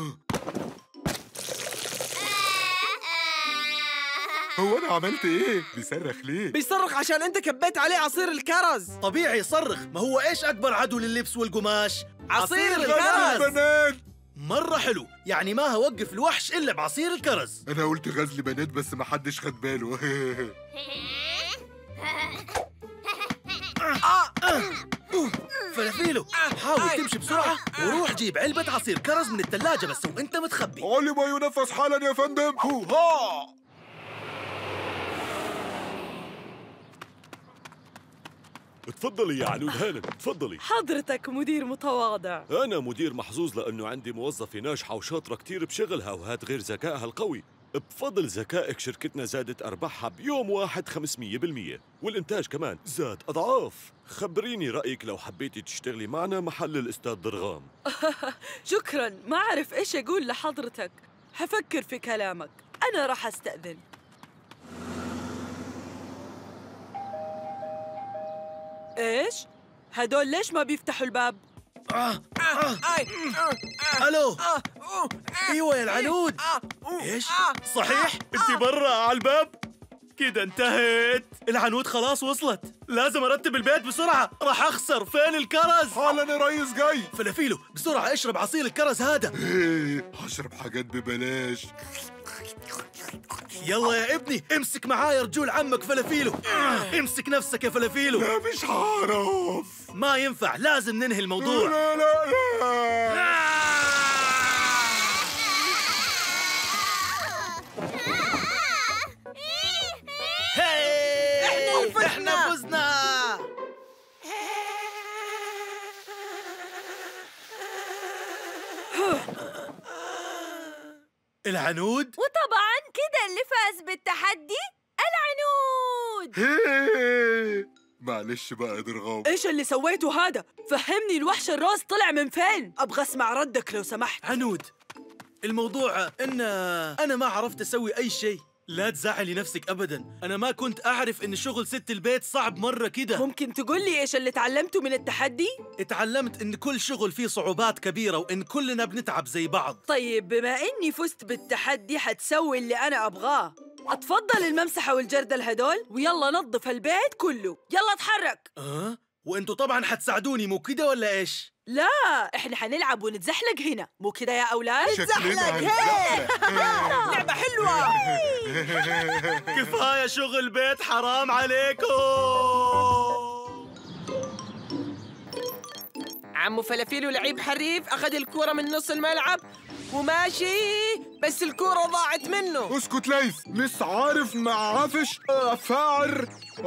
Speaker 2: هو أنا عملت إيه؟ بيصرخ ليه؟
Speaker 3: بيصرخ عشان أنت كبيت عليه عصير الكرز.
Speaker 1: طبيعي يصرخ، ما هو إيش أكبر عدو لللبس والقماش؟
Speaker 3: عصير الكرز.
Speaker 1: مرة حلو، يعني ما هوقف الوحش إلا بعصير الكرز.
Speaker 2: أنا قلت غزل بنات بس ما حدش خد باله.
Speaker 1: فلافيلو حاول تمشي بسرعة وروح جيب علبة عصير كرز من الثلاجة بس وأنت متخبي.
Speaker 2: علي ما ينفس حالا يا فندم. هو
Speaker 17: تفضلي يا عنود هانم، تفضلي.
Speaker 16: حضرتك مدير متواضع.
Speaker 17: أنا مدير محظوظ لأنه عندي موظفة ناجحة وشاطرة كتير بشغلها، وهات غير ذكائها القوي. بفضل ذكائك شركتنا زادت أرباحها بيوم واحد 500%، والإنتاج كمان زاد أضعاف. خبريني رأيك لو حبيتي تشتغلي معنا محل الأستاذ درغام.
Speaker 16: شكراً، ما أعرف إيش أقول لحضرتك. حفكر في كلامك. أنا راح أستأذن. إيش؟ هدول ليش ما بيفتحوا الباب؟
Speaker 1: ألو. أيوة يا العنود. إيش؟ صحيح؟ أنت برا على الباب؟ كده انتهت. العنود خلاص وصلت. لازم أرتب البيت بسرعة، راح أخسر. فين الكرز؟
Speaker 2: حالا يا ريس جاي.
Speaker 1: فلافيلو بسرعة اشرب عصير الكرز هذا.
Speaker 2: هشرب حاجات ببلاش.
Speaker 1: يلا يا ابني امسك معايا رجول عمك فلافيلو. امسك نفسك يا فلافيلو.
Speaker 2: لا مش هعرف.
Speaker 1: ما ينفع، لازم ننهي الموضوع.
Speaker 2: لا لا لا.
Speaker 1: احنا فزنا. العنود.
Speaker 10: وطبعا كده اللي فاز بالتحدي العنود.
Speaker 2: معلش بقى يا درغام.
Speaker 16: إيش اللي سويته هذا؟ فهمني الوحش الروز طلع من فين؟ أبغى أسمع ردك لو سمحت.
Speaker 1: عنود، الموضوع إن أنا ما عرفت أسوي أي شيء. لا تزعلي نفسك أبداً، أنا ما كنت أعرف إن شغل ست البيت صعب مرة كده.
Speaker 16: ممكن تقول لي إيش اللي تعلمته من التحدي؟
Speaker 1: اتعلمت إن كل شغل فيه صعوبات كبيرة وإن كلنا بنتعب زي بعض.
Speaker 16: طيب بما إني فزت بالتحدي حتسوي اللي أنا أبغاه. أتفضل الممسحة والجردل هدول ويلا نظف البيت كله. يلا اتحرك.
Speaker 1: وإنتوا طبعاً حتساعدوني مو كده ولا إيش؟
Speaker 16: لا، إحنا حنلعب ونتزحلق هنا، مو كده يا أولاد؟
Speaker 3: نتزحلق. لعبة حلوة.
Speaker 1: كفاية شغل بيت، حرام عليكم.
Speaker 3: عمو فلافيلو لعيب حريف، أخذ الكرة من نص الملعب وماشي بس الكرة ضاعت منه.
Speaker 2: اسكت ليث، لسه عارف مع عفش فاعر.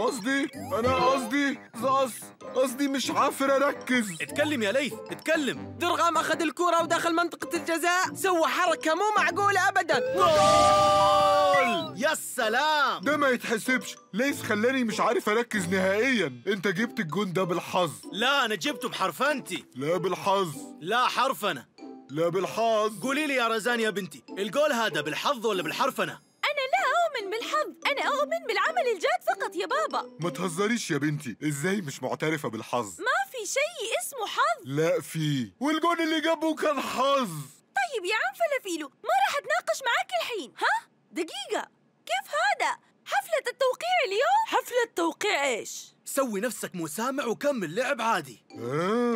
Speaker 2: قصدي مش عافر اركز.
Speaker 1: اتكلم يا ليث، اتكلم.
Speaker 3: درغام أخذ الكرة ودخل منطقة الجزاء، سوى حركة مو معقولة أبداً.
Speaker 1: جول! يا سلام.
Speaker 2: ده ما يتحسبش. ليث خلاني مش عارف اركز نهائياً. انت جبت الجون ده بالحظ.
Speaker 1: لا أنا جبته بحرفنتي.
Speaker 2: لا بالحظ.
Speaker 1: لا حرفنة.
Speaker 2: لا بالحظ.
Speaker 1: قولي لي يا رزان يا بنتي، الجول هذا بالحظ ولا بالحرفنة؟
Speaker 10: أنا لا أؤمن بالحظ، أنا أؤمن بالعمل الجاد فقط يا بابا.
Speaker 2: ما تهزريش يا بنتي، ازاي مش معترفة بالحظ؟
Speaker 10: ما في شيء اسمه حظ.
Speaker 2: لا في، والجون اللي جابه كان حظ.
Speaker 10: طيب يا عم فلافيلو، ما راح أتناقش معاك الحين. ها؟ دقيقة، كيف هذا؟ حفلة التوقيع اليوم؟
Speaker 16: حفلة توقيع إيش؟
Speaker 1: سوي نفسك مسامع وكمل لعب عادي.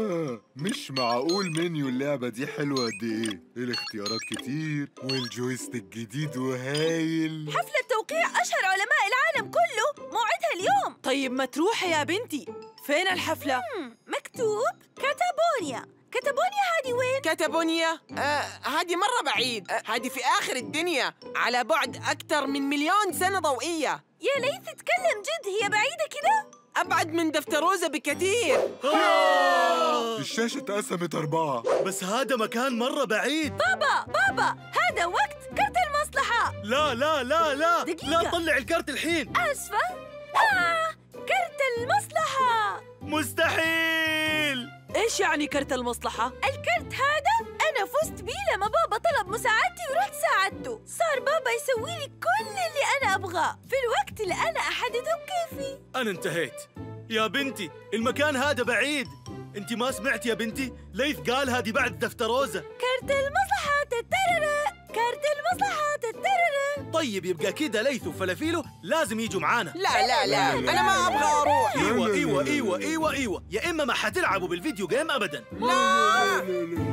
Speaker 2: مش معقول منيو اللعبة دي حلوة قد ايه. الاختيارات كتير والجويستيك جديد وهايل.
Speaker 10: حفلة توقيع أشهر علماء العالم كله موعدها اليوم.
Speaker 16: طيب ما تروحي يا بنتي. فين الحفلة؟
Speaker 10: مكتوب كاتابونيا. كاتابونيا هذه وين؟
Speaker 3: كاتابونيا؟ هذه مرة بعيد. هذه في آخر الدنيا على بعد أكثر من 1,000,000 سنة ضوئية.
Speaker 10: يا ليث تتكلم جد، هي بعيدة كده؟
Speaker 3: أبعد من دفتروزة بكثير.
Speaker 2: الشاشة اتقسمت 4.
Speaker 1: بس هذا مكان مرة بعيد.
Speaker 10: بابا هذا وقت كرت المصلحة.
Speaker 1: لا لا لا لا
Speaker 10: دقيقة.
Speaker 1: لا طلع الكارت الحين.
Speaker 10: آسفة. كرت المصلحة.
Speaker 1: مستحيل.
Speaker 16: إيش يعني كرت المصلحة؟
Speaker 10: الكرت هذا أنا فزت بيه لما بابا طلب مساعدتي ورحت ساعدته. صار بابا يسوي لي كل اللي أنا أبغاه في الوقت اللي أنا أحدده بكيفي.
Speaker 1: أنا انتهيت يا بنتي، المكان هذا بعيد. أنت ما سمعت يا بنتي؟ ليث قال هذه بعد دفتروزة.
Speaker 10: كرت المصلحة تتررى، كرت المصلحة تتررى.
Speaker 1: طيب يبقى كده ليث وفلافيلو لازم يجوا معانا.
Speaker 3: لا أنا ما أبغى أروح.
Speaker 1: ايوه يا إما ما حتلعبوا بالفيديو جيم أبدا.
Speaker 3: لا.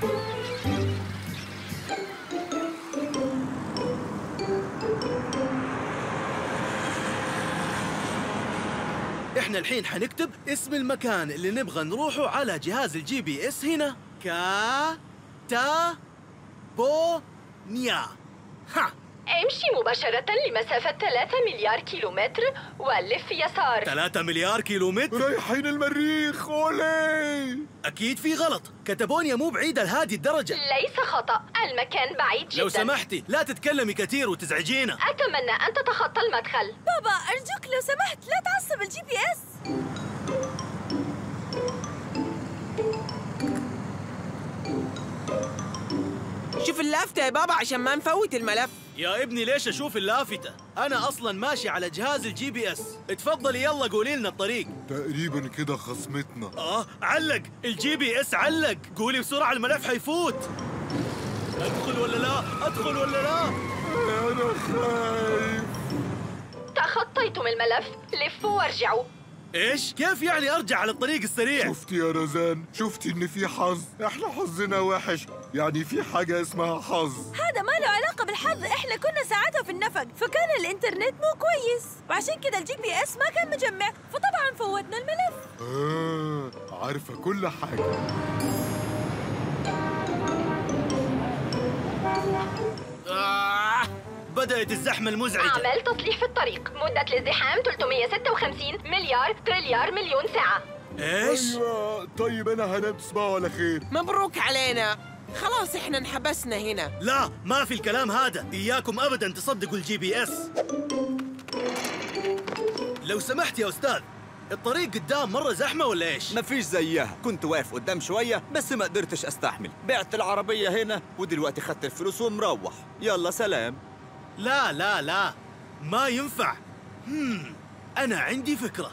Speaker 1: احنا الحين حنكتب اسم المكان اللي نبغى نروحه على جهاز الGPS هنا. كاتابونيا.
Speaker 9: امشي مباشرة لمسافة 3 مليار كيلومتر ولف يسار.
Speaker 1: 3 مليار كيلومتر؟
Speaker 2: رايحين المريخ. أولي.
Speaker 1: أكيد في غلط. كاتابونيا مو بعيدة لهذه الدرجة.
Speaker 9: ليس خطأ، المكان بعيد جدا.
Speaker 1: لو سمحتي لا تتكلمي كثير وتزعجينا.
Speaker 9: أتمنى أن تتخطى المدخل.
Speaker 10: بابا أرجوك لو سمحت لا تعصب الGPS.
Speaker 3: شوف اللافتة يا بابا عشان ما نفوت الملف.
Speaker 1: يا ابني ليش أشوف اللافتة؟ أنا أصلاً ماشي على جهاز الGPS. اتفضلي يلا قولي لنا الطريق.
Speaker 2: تقريبا كده خصمتنا.
Speaker 1: علق الGPS، علق. قولي بسرعة الملف حيفوت. أدخل ولا لا؟
Speaker 2: أنا خايف.
Speaker 9: تخطيتم الملف، لفوا وارجعوا.
Speaker 1: إيش؟ كيف يعني أرجع على الطريق السريع؟
Speaker 2: شفتي يا رزان؟ شفتي إن في حظ؟ إحنا حظنا وحش، يعني في حاجة اسمها حظ.
Speaker 10: هذا ما له علاقة بالحظ، إحنا كنا ساعتها في النفق، فكان الإنترنت مو كويس، وعشان كده الGPS ما كان مجمع، فطبعاً فوتنا الملف.
Speaker 2: عارفة كل حاجة.
Speaker 1: بدأت الزحمة المزعجة.
Speaker 9: أعمال تصليح في الطريق. مدة الازدحام 356 مليار تريليار مليون ساعة.
Speaker 1: إيش؟
Speaker 2: أيوة. طيب أنا هنام، تصبحوا على خير.
Speaker 3: مبروك علينا، خلاص إحنا انحبسنا هنا.
Speaker 1: لا ما في الكلام هذا، إياكم أبدا تصدقوا الGPS. لو سمحت يا أستاذ، الطريق قدام مرة زحمة ولا إيش؟
Speaker 6: مفيش زيها. كنت واقف قدام شوية بس ما قدرتش أستحمل، بعت العربية هنا ودلوقتي خدت الفلوس ومروح. يلا سلام.
Speaker 1: لا ما ينفع. أنا عندي فكرة.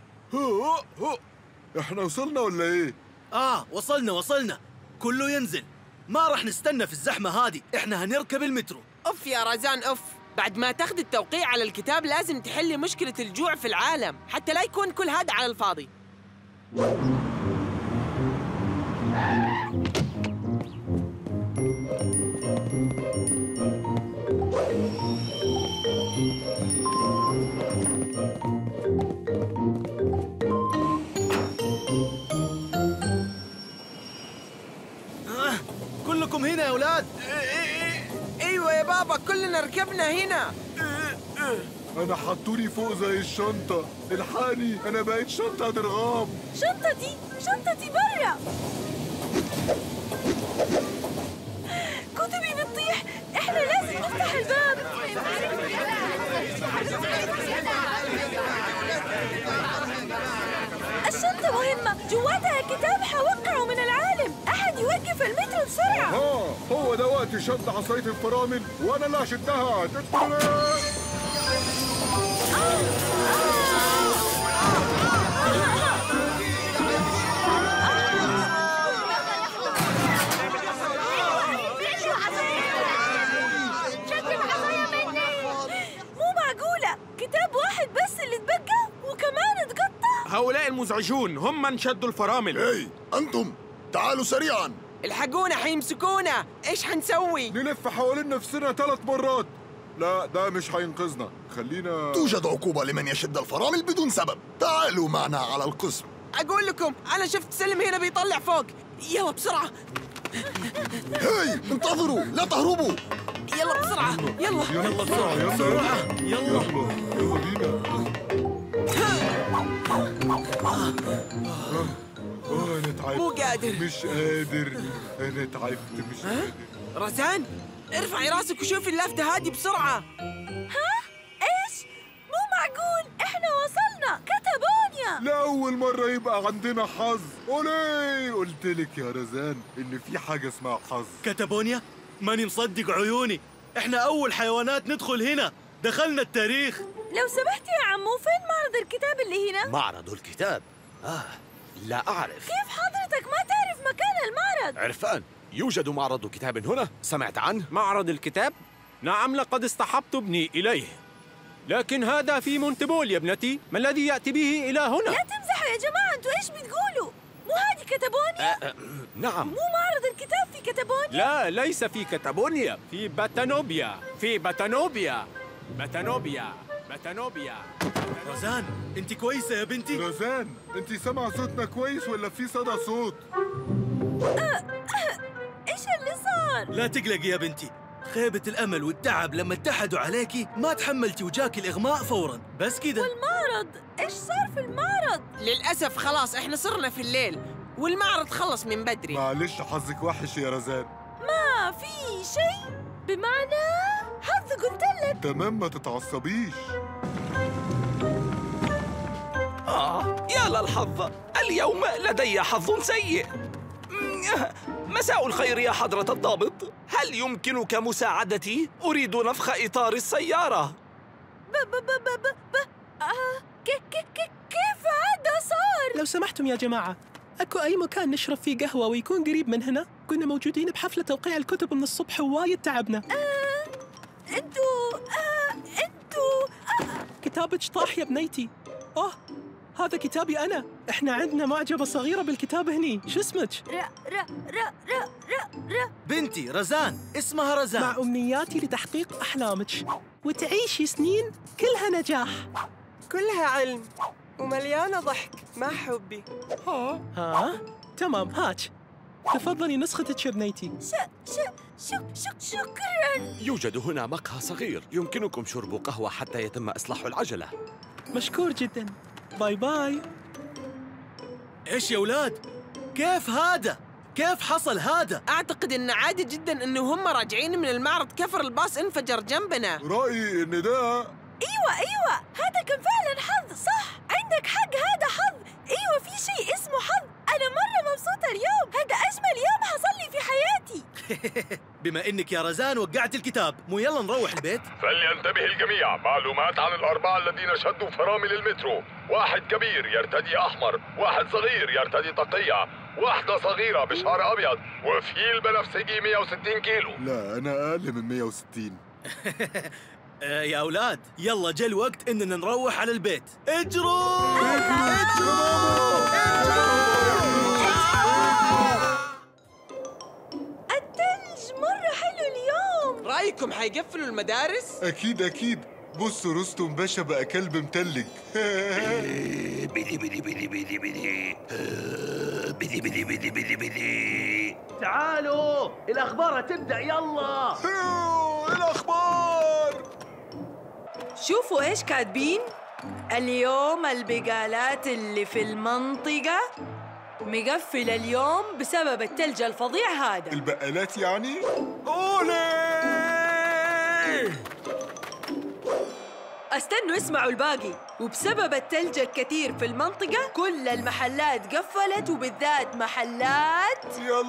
Speaker 2: إحنا وصلنا ولا إيه؟
Speaker 1: وصلنا. كله ينزل، ما راح نستنى في الزحمة هذه، إحنا هنركب المترو.
Speaker 3: أوف يا رزان أوف. بعد ما تاخذ التوقيع على الكتاب لازم تحلي مشكلة الجوع في العالم، حتى لا يكون كل هذا على الفاضي.
Speaker 1: كلكم هنا يا أولاد؟
Speaker 3: أيوة يا بابا كلنا ركبنا هنا.
Speaker 2: أنا حطوني فوق زي الشنطة. الحقني، أنا بقيت شنطة درغام.
Speaker 10: شنطتي برا. كتبي بتطيح، إحنا لازم نفتح الباب. الشنطة مهمة، جواتها كتاب حوقعه من العالم. أحد يوقف المترو بسرعة.
Speaker 2: هو ده وقت شد عصاية الفرامل وأنا اللي هشدها.
Speaker 10: مو معقولة، كتاب واحد بس اللي اتبقى وكمان اتقطع.
Speaker 7: هؤلاء
Speaker 18: مزعجون، هم من شدوا الفرامل.
Speaker 19: هي أنتم تعالوا سريعا.
Speaker 3: الحقونا حيمسكونا، إيش حنسوي؟
Speaker 2: نلف حوالين نفسنا 3 مرات. لا ده مش هينقذنا، خلينا.
Speaker 19: توجد عقوبة لمن يشد الفرامل بدون سبب. تعالوا معنا على القسم.
Speaker 3: أقول لكم أنا شفت سلم هنا بيطلع فوق. يلا بسرعة.
Speaker 19: هي انتظروا، لا تهربوا.
Speaker 3: يلا بسرعة، يلا
Speaker 2: يلا بسرعة، يلا بينا. أنا تعبت.
Speaker 3: مو قادر.
Speaker 2: مش قادر. أنا تعبت مش قادر.
Speaker 3: رزان ارفعي راسك وشوفي اللافتة هادي بسرعة.
Speaker 10: ها؟ إيش؟ مو معقول، إحنا وصلنا كتابونيا.
Speaker 2: لأول مرة يبقى عندنا حظ. أولي قلت لك يا رزان إن في حاجة اسمها حظ.
Speaker 1: كتابونيا؟ ماني مصدق عيوني. إحنا أول حيوانات ندخل هنا. دخلنا التاريخ.
Speaker 10: لو سمحت يا عمو، فين معرض الكتاب اللي هنا؟
Speaker 4: معرض الكتاب؟ لا أعرف.
Speaker 10: كيف حضرتك ما تعرف مكان المعرض؟
Speaker 17: عرفان، يوجد معرض كتاب هنا؟ سمعت عنه؟
Speaker 5: معرض الكتاب؟ نعم، لقد اصطحبت ابني إليه، لكن هذا في مونتبول يا ابنتي. ما الذي يأتي به إلى هنا؟
Speaker 10: لا تمزحوا يا جماعة، أنتوا إيش بتقولوا؟ مو هذه كتابونيا؟
Speaker 17: نعم.
Speaker 10: مو معرض الكتاب في كتابونيا؟
Speaker 5: لا، ليس في كتابونيا، في باتانوبيا. في باتانوبيا. باتانوبيا. باتانوبيا.
Speaker 1: رزان، أنت كويسة يا بنتي؟
Speaker 2: رزان، أنت سامعة صوتنا كويس ولا في صدى صوت؟
Speaker 10: إيش اللي صار؟
Speaker 1: لا تقلقي يا بنتي. خيبة الأمل والتعب لما اتحدوا عليكي ما تحملتي وجاك الإغماء فوراً، بس كده.
Speaker 10: والمعرض؟ إيش صار في المعرض؟
Speaker 3: للأسف خلاص إحنا صرنا في الليل والمعرض خلص من بدري.
Speaker 2: معلش حظك وحش يا رزان.
Speaker 10: ما في شيء، بمعنى حظ قلت لك.
Speaker 2: تمام، ما تتعصبيش.
Speaker 12: يا للحظ، اليوم لدي حظ سيء. مساء الخير يا حضرة الضابط، هل يمكنك مساعدتي؟ أريد نفخ إطار السيارة.
Speaker 10: كيف هذا صار؟
Speaker 14: لو سمحتم يا جماعة، أكو أي مكان نشرب فيه قهوة ويكون قريب من هنا؟ كنا موجودين بحفلة توقيع الكتب من الصبح ووايد تعبنا.
Speaker 10: انتوا
Speaker 14: كتابك طاح يا بنيتي. هذا كتابي أنا. إحنا عندنا معجبة صغيرة بالكتاب هني. شو اسمك؟
Speaker 1: بنتي رزان، اسمها رزان.
Speaker 14: مع أمنياتي لتحقيق أحلامك وتعيشي سنين كلها نجاح.
Speaker 3: كلها علم ومليانة ضحك مع حبي.
Speaker 14: تمام، هاك تفضلي نسختك يا بنيتي.
Speaker 10: شكراً.
Speaker 17: يوجد هنا مقهى صغير، يمكنكم شرب قهوة حتى يتم إصلاح العجلة.
Speaker 14: مشكور جدا. باي باي.
Speaker 1: إيش يا أولاد؟ كيف هذا؟ كيف حصل هذا؟
Speaker 3: أعتقد إنه عادي جدا إنه هم راجعين من المعرض كفر الباص انفجر جنبنا.
Speaker 2: رأيي إن ده
Speaker 10: أيوة، هذا كان فعلا حظ. صح، عندك حق، هذا حظ. أيوة، في شيء اسمه حظ. أنا مرة مبسوطة اليوم، هذا أجمل يوم حصل لي في حياتي.
Speaker 1: بما إنك يا رزان وقعت الكتاب، مو يلا نروح البيت؟
Speaker 20: فلينتبه الجميع. معلومات عن ال4 الذين شدوا فرامل المترو: 1 كبير يرتدي أحمر، 1 صغير يرتدي طاقية، 1 صغيرة بشعر أبيض، وفيل بنفسجي 160 كيلو.
Speaker 2: لا، أنا أقل من 160.
Speaker 1: يا أولاد، يلا جا الوقت إننا نروح على البيت. اجروا!
Speaker 10: الثلج مرة حلو اليوم.
Speaker 3: رأيكم حيقفلوا المدارس؟
Speaker 2: أكيد. بصوا رستم باشا بقى كلب متلج.
Speaker 1: تعالوا، الأخبار هتبدأ، يلا.
Speaker 2: الأخبار.
Speaker 16: شوفوا إيش كاتبين. اليوم البقالات اللي في المنطقة مقفلة اليوم بسبب الثلج الفظيع هذا.
Speaker 2: البقالات يعني؟ أولي!
Speaker 16: استنوا اسمعوا الباقي. وبسبب الثلج الكثير في المنطقة كل المحلات قفلت، وبالذات محلات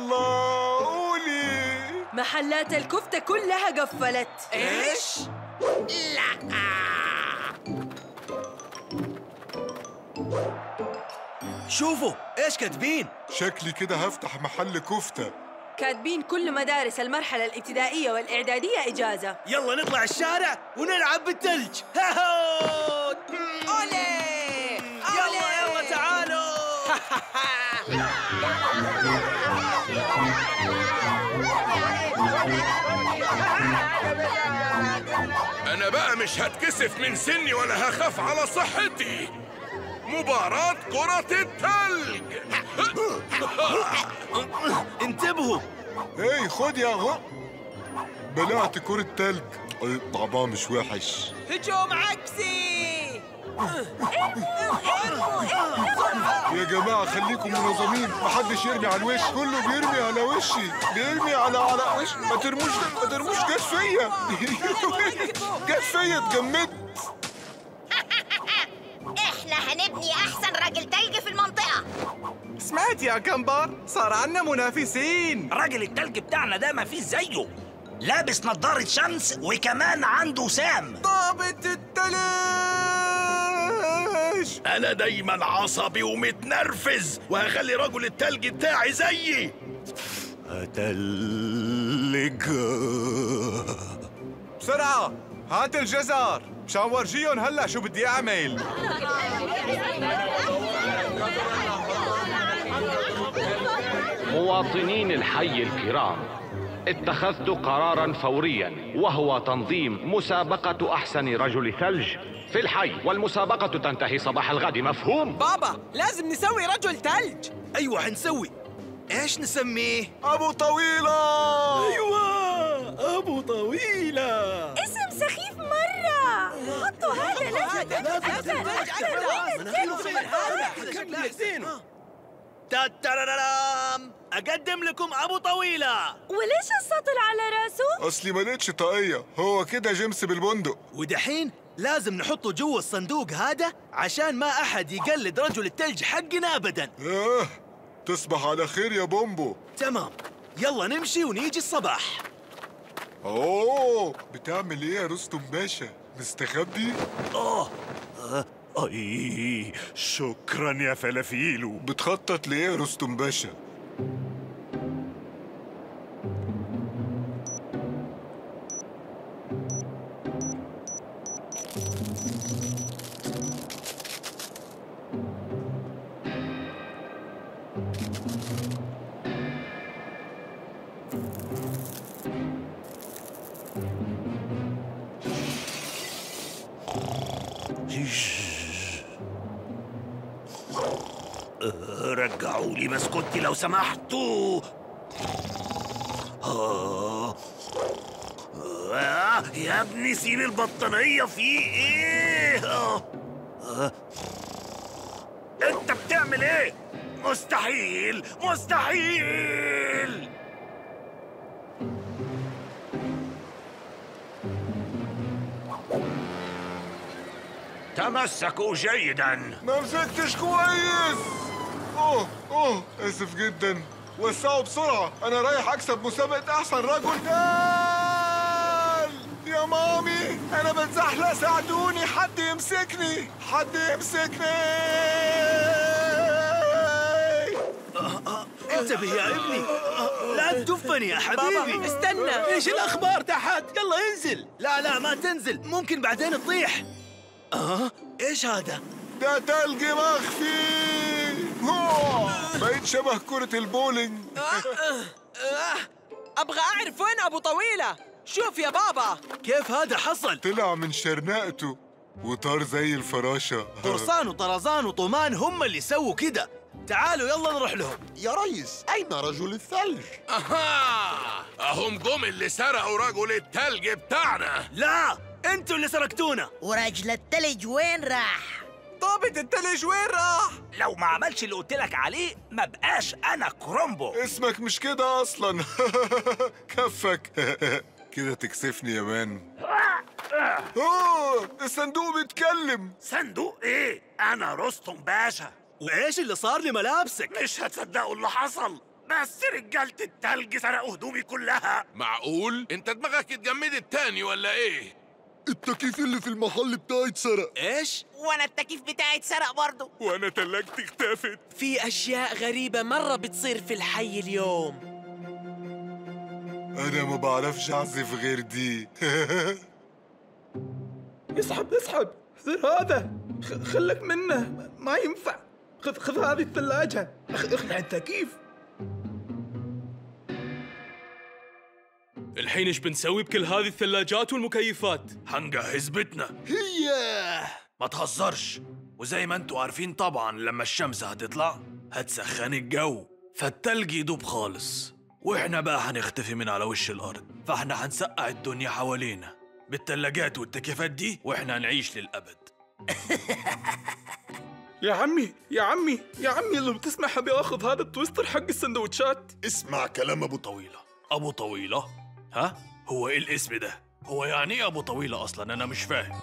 Speaker 2: قولي
Speaker 16: محلات الكفتة كلها قفلت.
Speaker 3: إيش؟ لا.
Speaker 1: شوفوا ايش كاتبين.
Speaker 2: شكلي كده هفتح محل كفتة.
Speaker 16: كاتبين كل مدارس المرحلة الابتدائية والإعدادية إجازة.
Speaker 1: يلا نطلع الشارع ونلعب بالثلج.
Speaker 3: أولي!
Speaker 1: يلا تعالوا.
Speaker 7: أنا بقى مش هتكسف من سني ولا هخاف على صحتي. مباراة كرة التلج.
Speaker 1: انتبهوا.
Speaker 2: هي خد يا غو. بلعت كرة تلج. طعمها مش وحش.
Speaker 3: هجوم عكسي.
Speaker 2: يا جماعة خليكم منظمين، محدش يرمي على الوش، كله بيرمي على وشي، بيرمي على وش. ما ترموش جت فيا. جت فيا اتجمدت.
Speaker 21: احنا هنبني احسن راجل تلج في المنطقة.
Speaker 22: سمعت يا كمبر؟ صار عنا منافسين.
Speaker 23: راجل التلج بتاعنا ده ما فيش زيه، لابس نظارة شمس وكمان عنده سام.
Speaker 22: ضابط التلج.
Speaker 4: أنا دايما عصبي ومتنرفز، وهخلي رجل التلج بتاعي زيي.
Speaker 22: أتلج. بسرعة هات الجزر مشان ورجيهم هلا شو بدي أعمل.
Speaker 24: مواطنين الحي الكرام، اتخذت قراراً فورياً، وهو تنظيم مسابقة أحسن رجل ثلج في الحي، والمسابقة تنتهي صباح الغد. مفهوم؟
Speaker 3: بابا لازم نسوي رجل ثلج.
Speaker 1: أيوة حنسوي. إيش نسميه؟
Speaker 22: أبو طويلة.
Speaker 1: أيوة أبو طويلة.
Speaker 10: اسم سخيف مرة. حطوا هذا
Speaker 1: لازم. تاترارام، أقدم لكم أبو طويلة.
Speaker 10: وليش السطل على راسه؟
Speaker 2: أصلي ما لقيتش طاقية، هو كده جيمس بالبندق.
Speaker 1: ودحين لازم نحطه جوا الصندوق هذا عشان ما أحد يقلد رجل التلج حقنا أبداً.
Speaker 2: تصبح على خير يا بومبو.
Speaker 1: تمام، يلا نمشي ونيجي الصباح.
Speaker 2: أوه، بتعمل إيه يا رستم باشا؟ مستخبي؟
Speaker 4: أي شكرا يا فلافيلو.
Speaker 2: بتخطط لإيه يا رستم باشا؟
Speaker 4: رجعوا لي مسكوتي لو سمحتوا. يا ابني سيب البطانية، في ايه؟ انت بتعمل ايه؟ مستحيل مستحيل. تمسكوا جيدا.
Speaker 2: ما مسكتش كويس. اوه اسف جدا. وسعوا بسرعة، أنا رايح أكسب مسابقة أحسن رجل تال. يا مامي أنا بتزحلق، ساعدوني، حد يمسكني، حد يمسكني.
Speaker 1: انتبه يا ابني، لا تدفني يا حبيبي.
Speaker 3: بابا استنى.
Speaker 1: ايش الأخبار تحت؟ يلا انزل. لا ما تنزل، ممكن بعدين تطيح. ايش هذا؟
Speaker 2: ده تلج مخفي. بقيت شبه كرة البولينج.
Speaker 3: أبغى أعرف وين أبو طويلة. شوف يا بابا.
Speaker 1: كيف هذا حصل؟
Speaker 2: طلع من شرنقته وطار زي الفراشة.
Speaker 1: قرصان وطرزان وطومان هم اللي سووا كده. تعالوا يلا نروح لهم.
Speaker 19: يا ريس أين رجل الثلج؟
Speaker 7: أهم جم اللي سرقوا رجل التلج بتاعنا.
Speaker 1: لا انتوا اللي سرقتونا.
Speaker 21: ورجل التلج وين راح؟
Speaker 3: ضابط التلج وين راح؟
Speaker 23: لو ما عملش اللي قلت لك عليه ما بقاش انا كرومبو.
Speaker 2: اسمك مش كده اصلا. كفك. كده تكسفني يا مان. الصندوق بيتكلم.
Speaker 4: صندوق ايه؟ انا رستم باشا.
Speaker 1: وايش اللي صار لملابسك؟
Speaker 4: مش هتصدقوا اللي حصل، بس رجالة التلج سرقوا هدومي كلها.
Speaker 7: معقول؟ انت دماغك اتجمدت تاني ولا ايه؟
Speaker 19: التكييف اللي في المحل بتاعي اتسرق.
Speaker 1: ايش؟
Speaker 21: وانا التكييف بتاعي اتسرق برضه.
Speaker 7: وانا تلاجتي اختفت.
Speaker 3: في اشياء غريبة مرة بتصير في الحي اليوم.
Speaker 2: انا ما بعرفش اعزف غير دي.
Speaker 14: اسحب احذر هذا. خلك منه، ما ينفع.
Speaker 8: خذ هذه الثلاجة، اخلع التكييف.
Speaker 11: الحين ايش بنسوي بكل هذه الثلاجات والمكيفات؟
Speaker 13: حنجهز بيتنا. ما تهزرش. وزي ما انتوا عارفين طبعا لما الشمس هتطلع هتسخن الجو، فالتلج يدوب خالص، واحنا بقى هنختفي من على وش الارض، فاحنا هنسقع الدنيا حوالينا بالتلاجات والتكييفات دي، واحنا هنعيش للابد.
Speaker 8: يا عمي لو تسمح ابي اخذ هذا التويستر حق السندوتشات.
Speaker 19: اسمع كلام ابو طويلة.
Speaker 13: ابو طويلة؟ ها؟ هو ايه الاسم ده؟ هو يعني ايه ابو طويلة اصلا؟ انا مش فاهم.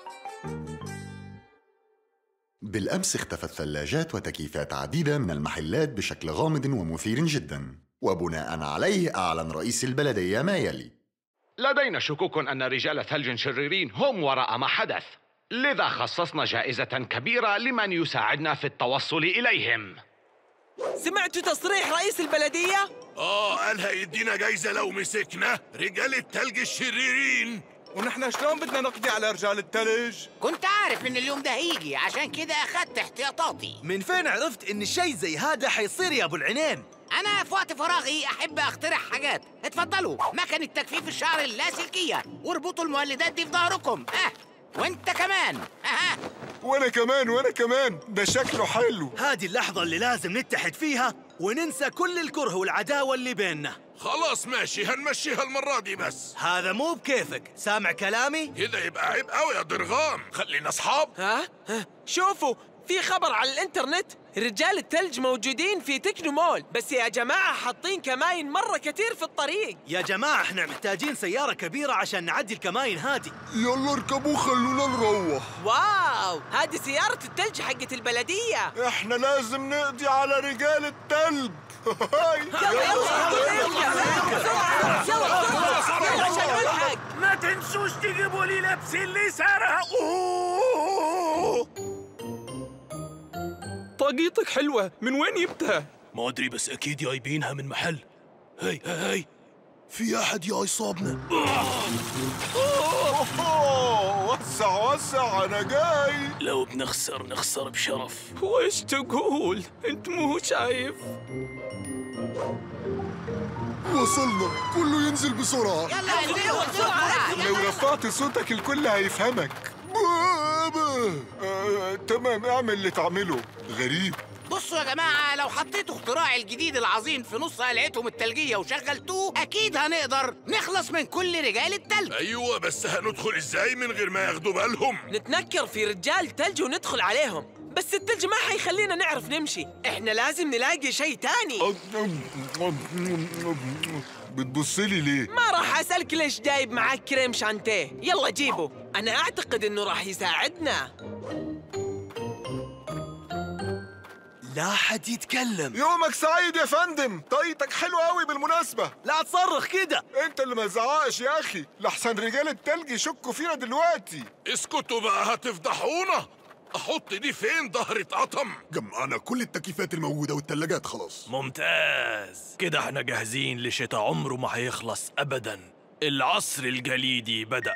Speaker 19: بالأمس اختفت ثلاجات وتكييفات عديدة من المحلات بشكل غامض ومثير جدا، وبناء عليه أعلن رئيس البلدية ما يلي:
Speaker 24: لدينا شكوك أن رجال ثلج شريرين هم وراء ما حدث، لذا خصصنا جائزة كبيرة لمن يساعدنا في التوصل إليهم.
Speaker 3: سمعتوا تصريح رئيس البلدية؟
Speaker 13: قالها يدينا جايزة لو مسكنا رجال التلج الشريرين.
Speaker 22: ونحن شلون بدنا نقضي على رجال التلج؟
Speaker 15: كنت عارف ان اليوم ده هيجي، عشان كده اخدت احتياطاتي.
Speaker 1: من فين عرفت ان شيء زي هذا حيصير يا ابو العينين؟
Speaker 15: انا في وقت فراغي احب اخترع حاجات. اتفضلوا مكنة تجفيف الشعر اللاسلكية، واربطوا المولدات دي في ظهركم. وانت كمان.
Speaker 2: وانا كمان ده شكله حلو.
Speaker 1: هذه اللحظة اللي لازم نتحد فيها وننسى كل الكره والعداوة اللي بيننا.
Speaker 13: خلاص ماشي، هنمشيها المرة دي بس.
Speaker 1: هذا مو بكيفك، سامع كلامي؟
Speaker 13: كده يبقى عيب قوي يا ضرغام، خلينا اصحاب.
Speaker 3: شوفوا في خبر على الانترنت، رجال التلج موجودين في تكنو مول، بس يا جماعة حاطين كماين مرة كتير في الطريق.
Speaker 1: يا جماعة احنا محتاجين سيارة كبيرة عشان نعدي الكماين هذه.
Speaker 2: يلا اركبوا خلونا نروح.
Speaker 3: واو، هذه سيارة التلج حقت البلدية.
Speaker 2: احنا لازم نقضي على رجال التلج.
Speaker 15: ما تنسوش تجيبوا لي لبس اللي سرقوه.
Speaker 8: طاقيتك حلوة، من وين جبتها؟
Speaker 13: ما ادري بس اكيد جايبينها من محل. هي في احد جاي صابنا.
Speaker 2: وسع انا جاي.
Speaker 13: لو بنخسر بشرف.
Speaker 8: وإيش تقول؟ انت مو شايف؟
Speaker 19: وصلنا، كله ينزل بسرعة.
Speaker 15: يلا انزلوا بسرعة.
Speaker 2: لو رفعت صوتك الكل هيفهمك. تمام، اعمل اللي تعمله. غريب.
Speaker 15: بصوا يا جماعة، لو حطيتوا اختراعي الجديد العظيم في نص قلعتهم التلجية وشغلتوه، أكيد هنقدر نخلص من كل رجال التلج.
Speaker 13: أيوة، بس هندخل إزاي من غير ما ياخدوا بالهم؟
Speaker 3: نتنكر في رجال تلج وندخل عليهم، بس التلج ما حيخلينا نعرف نمشي. إحنا لازم نلاقي شيء تاني.
Speaker 2: بتبصلي ليه؟
Speaker 3: ما راح أسألك ليش جايب معاك كريم شانتيه. يلا جيبه، أنا أعتقد إنه راح يساعدنا.
Speaker 1: لا حد يتكلم.
Speaker 2: يومك سعيد يا فندم، طاقيتك حلوة قوي بالمناسبة.
Speaker 1: لا تصرخ كده.
Speaker 2: انت اللي ما تزعقش يا اخي، لحسن رجال التلج يشكوا فينا دلوقتي.
Speaker 13: اسكتوا بقى، هتفضحونا. احط دي فين؟ ظهري اتقطم.
Speaker 19: جمعنا كل التكييفات الموجودة والثلاجات خلاص.
Speaker 13: ممتاز، كده احنا جاهزين لشتاء عمره ما هيخلص ابدا. العصر الجليدي بدأ.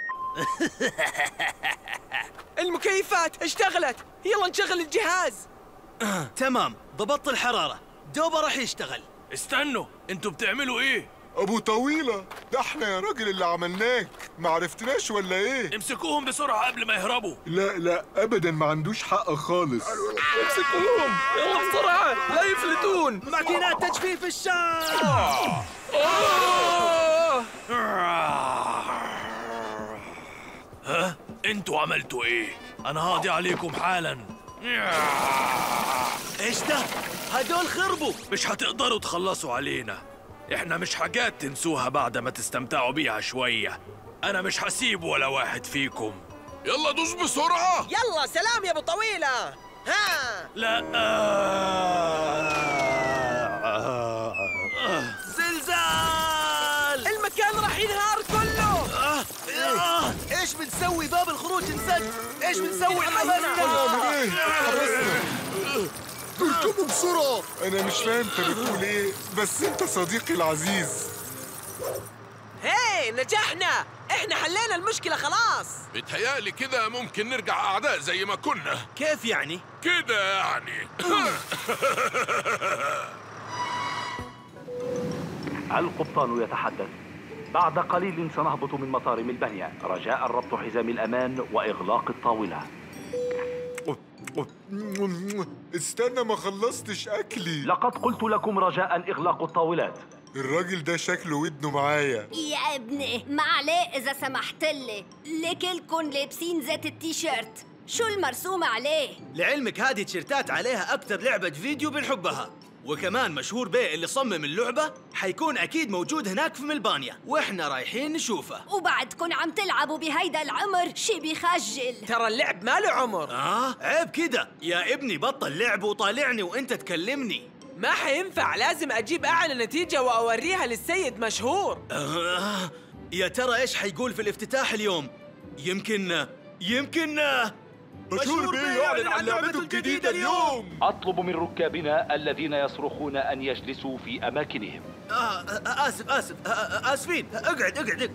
Speaker 3: المكيفات اشتغلت، يلا نشغل الجهاز.
Speaker 1: تمام، ضبطت الحرارة، دوبه راح يشتغل.
Speaker 13: استنوا، انتوا بتعملوا ايه؟
Speaker 2: ابو طويلة، ده احنا يا راجل اللي عملناك، ما عرفتناش ولا ايه؟
Speaker 13: امسكوهم بسرعة قبل ما يهربوا.
Speaker 2: لا ابدا، ما عندوش حق خالص.
Speaker 8: امسكوهم، يلا بسرعة لا يفلتون.
Speaker 1: ماكينات تجفيف الشعر.
Speaker 13: ها؟ انتوا عملتوا ايه؟ انا هاضي عليكم حالا.
Speaker 1: ايش ده؟ هدول خربوا.
Speaker 13: مش هتقدروا تخلصوا علينا. احنا مش حاجات تنسوها بعد ما تستمتعوا بيها شوية. انا مش هسيب ولا واحد فيكم. يلا دوس بسرعة.
Speaker 3: يلا سلام يا ابو طويلة. ها
Speaker 13: لا
Speaker 1: زلزال،
Speaker 3: المكان راح ينهار كله.
Speaker 1: ايش بنسوي؟ باب الخروج انسد. ايش بنسوي؟
Speaker 2: حبسنا.
Speaker 19: اركبوا بسرعة.
Speaker 2: انا مش فاهم انت بتقول ايه، بس انت صديقي العزيز.
Speaker 3: هاي نجحنا! احنا حلينا المشكلة خلاص.
Speaker 7: بتهيألي كده ممكن نرجع أعداء زي ما كنا.
Speaker 1: كيف يعني؟
Speaker 7: كده يعني.
Speaker 24: القبطان يتحدث. بعد قليل سنهبط من مطار ملبانيا رجاء ربط حزام الأمان وإغلاق الطاولة.
Speaker 2: استنى، ما خلصتش أكلي.
Speaker 24: لقد قلت لكم رجاء إغلاق الطاولات.
Speaker 2: الراجل ده شكله ودنه معايا.
Speaker 21: يا ابني معليه إذا سمحت لي، لكلكن لابسين زيت التيشيرت، شو المرسوم عليه؟
Speaker 1: لعلمك هذه تيشيرتات عليها أكتر لعبة فيديو بنحبها، وكمان مشهور بيه اللي صمم اللعبة حيكون أكيد موجود هناك في ملبانيا، وإحنا رايحين نشوفه.
Speaker 21: وبعدكن عم تلعبوا بهيدا العمر، شي بيخجل.
Speaker 3: ترى اللعب ما له عمر.
Speaker 1: عيب كده يا ابني، بطل لعب وطالعني وإنت تكلمني.
Speaker 3: ما حينفع، لازم أجيب أعلى نتيجة وأوريها للسيد مشهور.
Speaker 1: يا ترى إيش حيقول في الافتتاح اليوم؟ يمكن
Speaker 2: مشهور بيه يعلن عن لعبته الجديدة اليوم.
Speaker 24: أطلب من ركابنا الذين يصرخون أن يجلسوا في أماكنهم.
Speaker 1: آسفين، اقعد.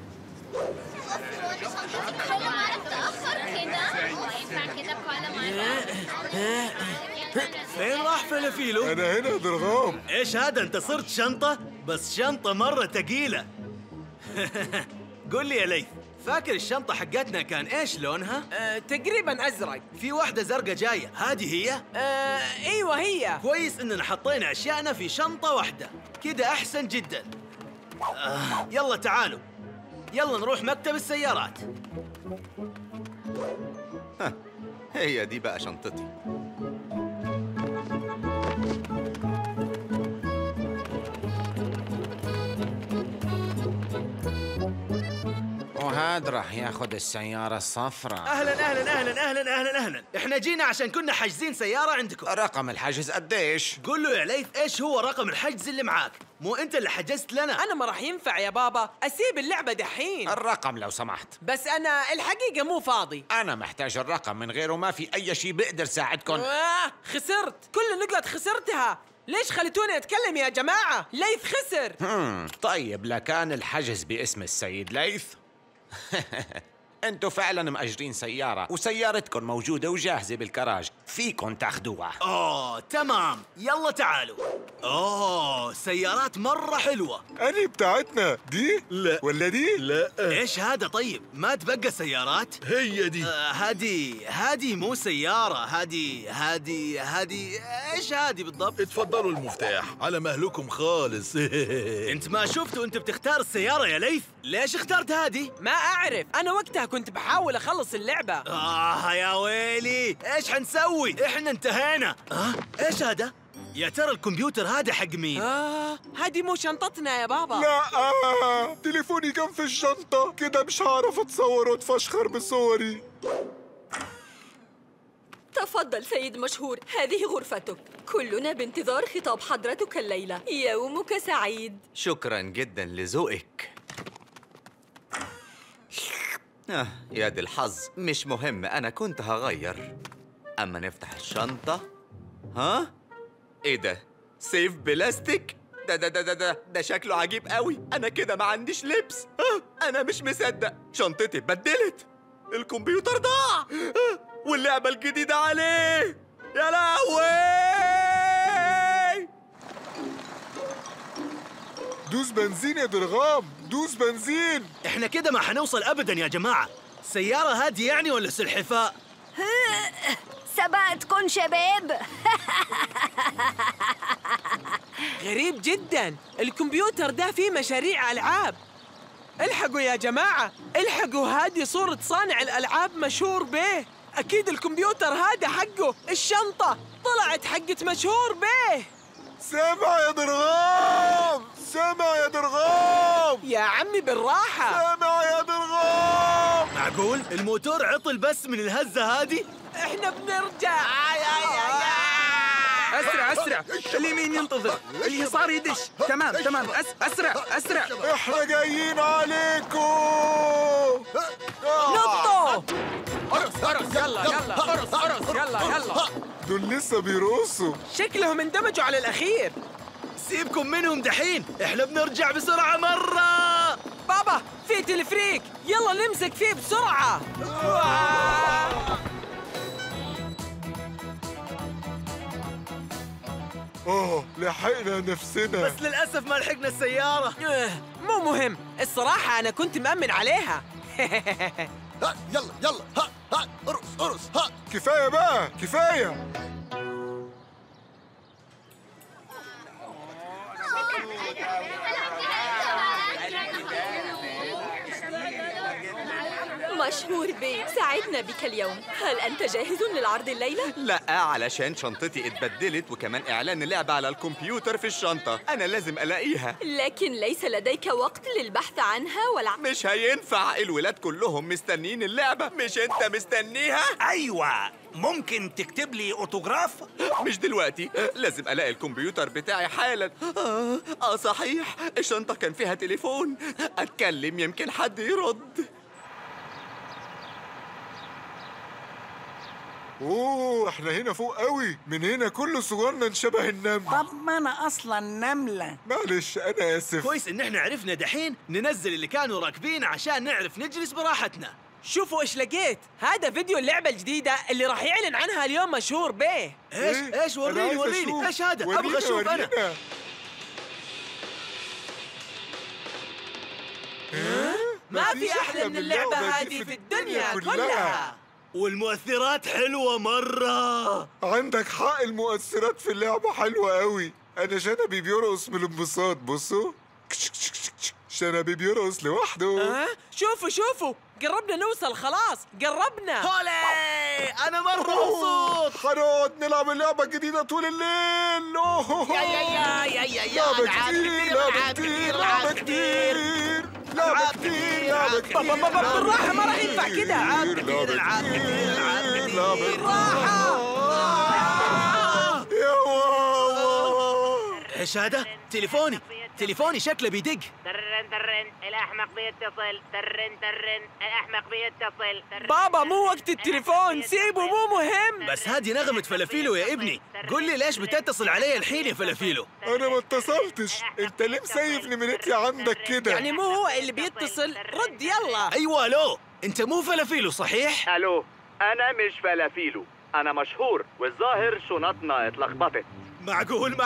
Speaker 1: فين راح فلافيلو؟
Speaker 2: أنا هنا يا درغام.
Speaker 1: إيش هذا، أنت صرت شنطة؟ بس شنطة مرة ثقيلة. قول لي يا ليث، فاكر الشنطة حقتنا كان إيش لونها؟
Speaker 3: تقريبا أزرق.
Speaker 1: في واحدة زرقاء جاية، هذه هي؟
Speaker 3: أيوة هي.
Speaker 1: كويس إننا حطينا أشياءنا في شنطة واحدة، كده أحسن جدا. يلا تعالوا، يلا نروح مكتب السيارات.
Speaker 5: هي دي بقى شنطتي.
Speaker 15: وهاد راح ياخد السيارة الصفراء.
Speaker 1: أهلا، إحنا جينا عشان كنا حاجزين سيارة عندكم.
Speaker 15: رقم الحجز قديش؟
Speaker 1: قول له يا ليث إيش هو رقم الحجز اللي معاك، مو أنت اللي حجزت لنا.
Speaker 3: أنا ما راح ينفع يا بابا أسيب اللعبة دحين.
Speaker 15: الرقم لو سمحت.
Speaker 3: بس أنا الحقيقة مو فاضي.
Speaker 15: أنا محتاج الرقم، من غيره ما في أي شيء بقدر ساعدكم.
Speaker 3: خسرت، كل نقط خسرتها. ليش خليتوني أتكلم يا جماعة؟ ليث خسر.
Speaker 15: طيب، لكان الحجز باسم السيد ليث. انتوا فعلا مأجرين سيارة، وسيارتكم موجودة وجاهزة بالكراج، فيكن تاخدوها.
Speaker 1: تمام، يلا تعالوا. سيارات مرة حلوة.
Speaker 2: أني بتاعتنا دي؟
Speaker 1: لا.
Speaker 2: ولا دي؟
Speaker 1: لا. إيش هذا طيب؟ ما تبقى سيارات؟
Speaker 7: هي دي.
Speaker 1: هذه مو سيارة، هذه إيش هذه بالضبط؟
Speaker 7: اتفضلوا المفتاح على مهلكم خالص.
Speaker 1: انت ما شفت وانت بتختار السيارة يا ليث؟ ليش اخترت هذه؟
Speaker 3: ما أعرف، أنا وقتها كنت بحاول أخلص اللعبة.
Speaker 1: يا ويلي، إيش حنسوي؟ إحنا انتهينا. إيش هذا؟ يا ترى الكمبيوتر هذا حق مين؟
Speaker 3: هذه مو شنطتنا يا بابا.
Speaker 2: لا، تليفوني كان في الشنطة، كده مش هعرف أتصور وأتفشخر بصوري.
Speaker 6: تفضل سيد مشهور، هذه غرفتك. كلنا بانتظار خطاب حضرتك الليلة. يومك سعيد.
Speaker 5: شكرا جدا لذوقك. يا دي الحظ، مش مهم، أنا كنت هغير. أما نفتح الشنطة. إيه ده؟ سيف بلاستيك؟ ده شكله عجيب قوي. أنا كده ما عنديش لبس. أنا مش مصدق، شنطتي اتبدلت، الكمبيوتر ضاع، واللعبة الجديدة عليه. يا لهوي!
Speaker 2: دوس بنزين يا درغام، دوس بنزين.
Speaker 1: احنا كده ما حنوصل ابدا يا جماعة. سيارة هادي يعني ولا سلحفاء؟
Speaker 21: سبقتكن شباب.
Speaker 3: غريب جدا، الكمبيوتر ده فيه مشاريع ألعاب. الحقوا يا جماعة، الحقوا، هذه صورة صانع الألعاب مشهور بيه. أكيد الكمبيوتر هذا حقه. الشنطة طلعت حقت مشهور بيه.
Speaker 2: سامع يا درغام، سامع يا درغام.
Speaker 3: يا عمي بالراحة.
Speaker 2: سامع يا درغام.
Speaker 1: معقول الموتور عطل بس من الهزة هذه؟
Speaker 3: احنا بنرجع.
Speaker 8: أسرع، اليمين ينتظر، اليسار يدش. تمام، أسرع.
Speaker 2: احنا جايين عليكم.
Speaker 3: نطوا. ارقص يلا.
Speaker 2: دول لسه بيرقصوا.
Speaker 3: شكلهم اندمجوا على الأخير.
Speaker 1: سيبكم منهم دحين، احنا بنرجع بسرعة مرة.
Speaker 3: بابا بابا في تلفريك، يلا نمسك فيه بسرعة.
Speaker 2: لحقنا نفسنا.
Speaker 1: بس للأسف ما لحقنا السيارة.
Speaker 3: مو مهم، الصراحة أنا كنت مأمن عليها.
Speaker 2: يلا يلا، ها ارقص ها. كفاية بقى، كفاية.
Speaker 6: مشهور بيه، ساعدنا بك اليوم. هل أنت جاهز للعرض الليلة؟
Speaker 5: لا، علشان شنطتي اتبدلت وكمان إعلان اللعبة على الكمبيوتر في الشنطة. أنا لازم ألاقيها.
Speaker 6: لكن ليس لديك وقت للبحث عنها ولا
Speaker 5: مش هينفع، الولاد كلهم مستنين اللعبة. مش أنت مستنيها؟
Speaker 23: أيوة، ممكن تكتب لي أوتوغراف؟
Speaker 5: مش دلوقتي، لازم ألاقي الكمبيوتر بتاعي حالا. صحيح، الشنطة كان فيها تليفون. أتكلم يمكن حد يرد.
Speaker 2: احنا هنا فوق قوي، من هنا كله صغرنا نشبه النمل.
Speaker 9: طب ما انا اصلا نملة.
Speaker 2: معلش انا اسف.
Speaker 1: كويس ان احنا عرفنا دحين ننزل اللي كانوا راكبين عشان نعرف نجلس براحتنا.
Speaker 3: شوفوا ايش لقيت، هذا فيديو اللعبة الجديدة اللي راح يعلن عنها اليوم مشهور بيه.
Speaker 1: ايش وريني ايش هذا؟ ابغى اشوف انا.
Speaker 3: ما في احلى من اللعبة هذه في الدنيا كلها.
Speaker 1: والمؤثرات حلوة مرة.
Speaker 2: عندك حق، المؤثرات في اللعبة حلوة قوي. أنا شنبي بيرقص من الانبساط. بصوا، شنبي بيرقص لوحده.
Speaker 3: شوفوا قربنا نوصل، خلاص قربنا.
Speaker 1: هولي، أنا مرة مبسوط.
Speaker 2: هنقعد نلعب اللعبة الجديدة طول الليل. لعبة كتير.
Speaker 3: بابا بالراحة، ما راح ينفع كده. بالراحة.
Speaker 2: يا واو،
Speaker 1: ايش هذا؟ تليفوني شكله بيدق.
Speaker 12: ترن الأحمق بيتصل. ترن الأحمق بيتصل.
Speaker 3: بابا مو وقت التليفون، سيبه مو مهم.
Speaker 1: بس هذه نغمة فلافيلو يا ابني. قل لي ليش بتتصل علي الحين يا فلافيلو؟
Speaker 2: أنا ما اتصلتش، أنت ليه مسيف نمرتي عندك كده؟
Speaker 3: يعني مو هو اللي بيتصل؟ رد يلا.
Speaker 1: أيوة ألو، أنت مو فلافيلو صحيح؟
Speaker 17: ألو، أنا مش فلافيلو، أنا مشهور، والظاهر شنطنا اتلخبطت.
Speaker 1: معقول